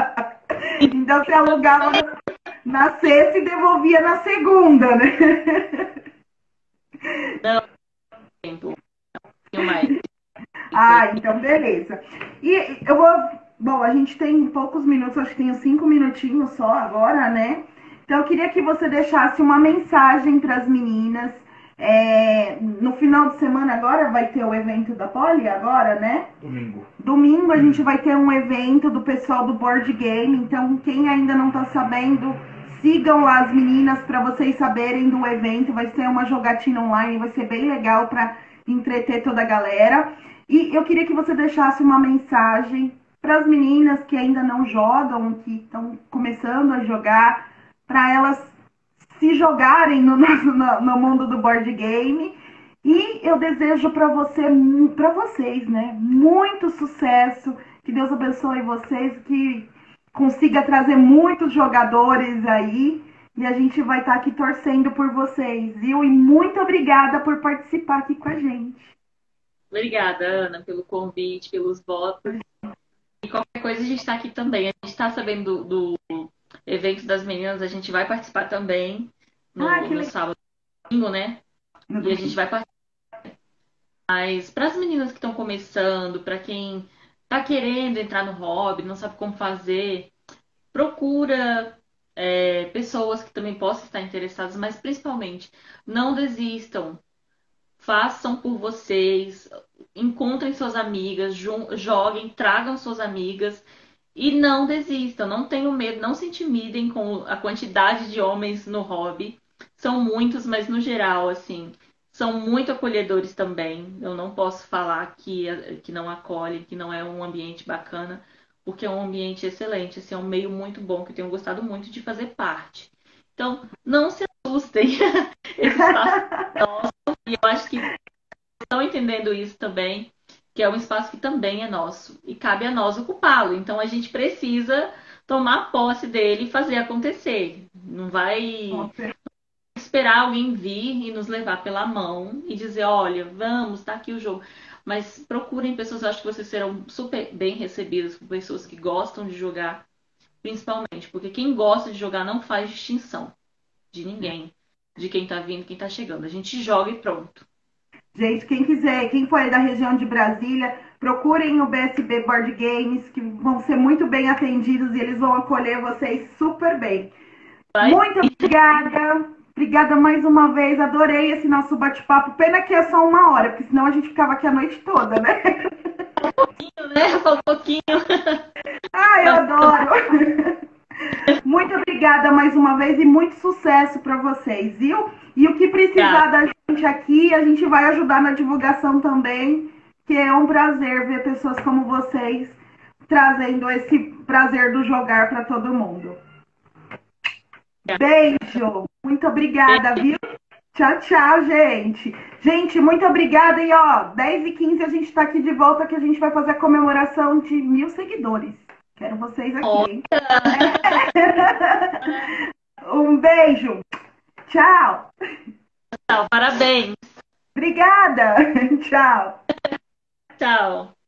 [SPEAKER 1] Então você alugava na sexta e devolvia na segunda, né?
[SPEAKER 3] Não, tempo. Tenho mais.
[SPEAKER 1] Ah, então beleza. E eu vou. Bom, a gente tem poucos minutos, acho que tem uns cinco minutinhos só agora, né? Então eu queria que você deixasse uma mensagem para as meninas. É, no final de semana agora vai ter o evento da Poli agora, né?
[SPEAKER 2] Domingo.
[SPEAKER 1] Domingo a gente vai ter um evento do pessoal do Board Game. Então quem ainda não tá sabendo, sigam lá as meninas para vocês saberem do evento. Vai ser uma jogatina online, vai ser bem legal para entreter toda a galera. E eu queria que você deixasse uma mensagem para as meninas que ainda não jogam, que estão começando a jogar, para elas se jogarem no, no, no mundo do board game. E eu desejo para você, para vocês, né, muito sucesso, que Deus abençoe vocês, que consiga trazer muitos jogadores aí. E a gente vai estar aqui torcendo por vocês, viu? E muito obrigada por participar aqui com a gente.
[SPEAKER 3] Obrigada, Ana, pelo convite, pelos votos. E Qualquer coisa a gente está aqui também. A gente está sabendo do, do evento das meninas, a gente vai participar também
[SPEAKER 1] Ah,
[SPEAKER 3] no,
[SPEAKER 1] que
[SPEAKER 3] no
[SPEAKER 1] legal.
[SPEAKER 3] sábado, e domingo, né?
[SPEAKER 1] No
[SPEAKER 3] E a gente
[SPEAKER 1] domingo.
[SPEAKER 3] vai participar. Mas para as meninas que estão começando, para quem está querendo entrar no hobby, não sabe como fazer, procura é, pessoas que também possam estar interessadas, mas principalmente não desistam. Façam por vocês, encontrem suas amigas, jun- joguem, tragam suas amigas e não desistam, não tenham medo, não se intimidem com a quantidade de homens no hobby. São muitos, mas no geral, assim, são muito acolhedores também. Eu não posso falar que, que não acolhem, que não é um ambiente bacana, porque é um ambiente excelente, assim, é um meio muito bom que eu tenho gostado muito de fazer parte. Então, não se assustem. Esse espaço, e eu acho que estão entendendo isso também, que é um espaço que também é nosso e cabe a nós ocupá-lo. Então a gente precisa tomar posse dele e fazer acontecer. Não vai esperar alguém vir e nos levar pela mão e dizer, olha, vamos, tá aqui o jogo. Mas procurem pessoas, eu acho que vocês serão super bem recebidas por pessoas que gostam de jogar, principalmente, porque quem gosta de jogar não faz distinção de ninguém, de quem tá vindo, quem tá chegando. A gente joga e pronto.
[SPEAKER 1] Gente, quem quiser, quem for aí da região de Brasília, procurem o B S B Board Games, que vão ser muito bem atendidos e eles vão acolher vocês super bem.
[SPEAKER 3] Vai
[SPEAKER 1] Muito obrigada. Obrigada mais uma vez. Adorei esse nosso bate-papo. Pena que é só uma hora, porque senão a gente ficava aqui a noite toda, né?
[SPEAKER 3] né? Fala um pouquinho.
[SPEAKER 1] Ai, eu
[SPEAKER 3] Mas
[SPEAKER 1] adoro. Muito obrigada mais uma vez e muito sucesso para vocês, viu? E o que precisar
[SPEAKER 3] obrigada.
[SPEAKER 1] da gente aqui, a gente vai ajudar na divulgação também, que é um prazer ver pessoas como vocês trazendo esse prazer do jogar para todo mundo. Beijo, muito obrigada, viu? Tchau, tchau, gente. Gente, muito obrigada. E ó, dez e quinze a gente tá aqui de volta que a gente vai fazer a comemoração de mil seguidores. Quero vocês aqui, hein? Um beijo. Tchau.
[SPEAKER 3] Tchau, parabéns.
[SPEAKER 1] Obrigada. Tchau.
[SPEAKER 3] Tchau.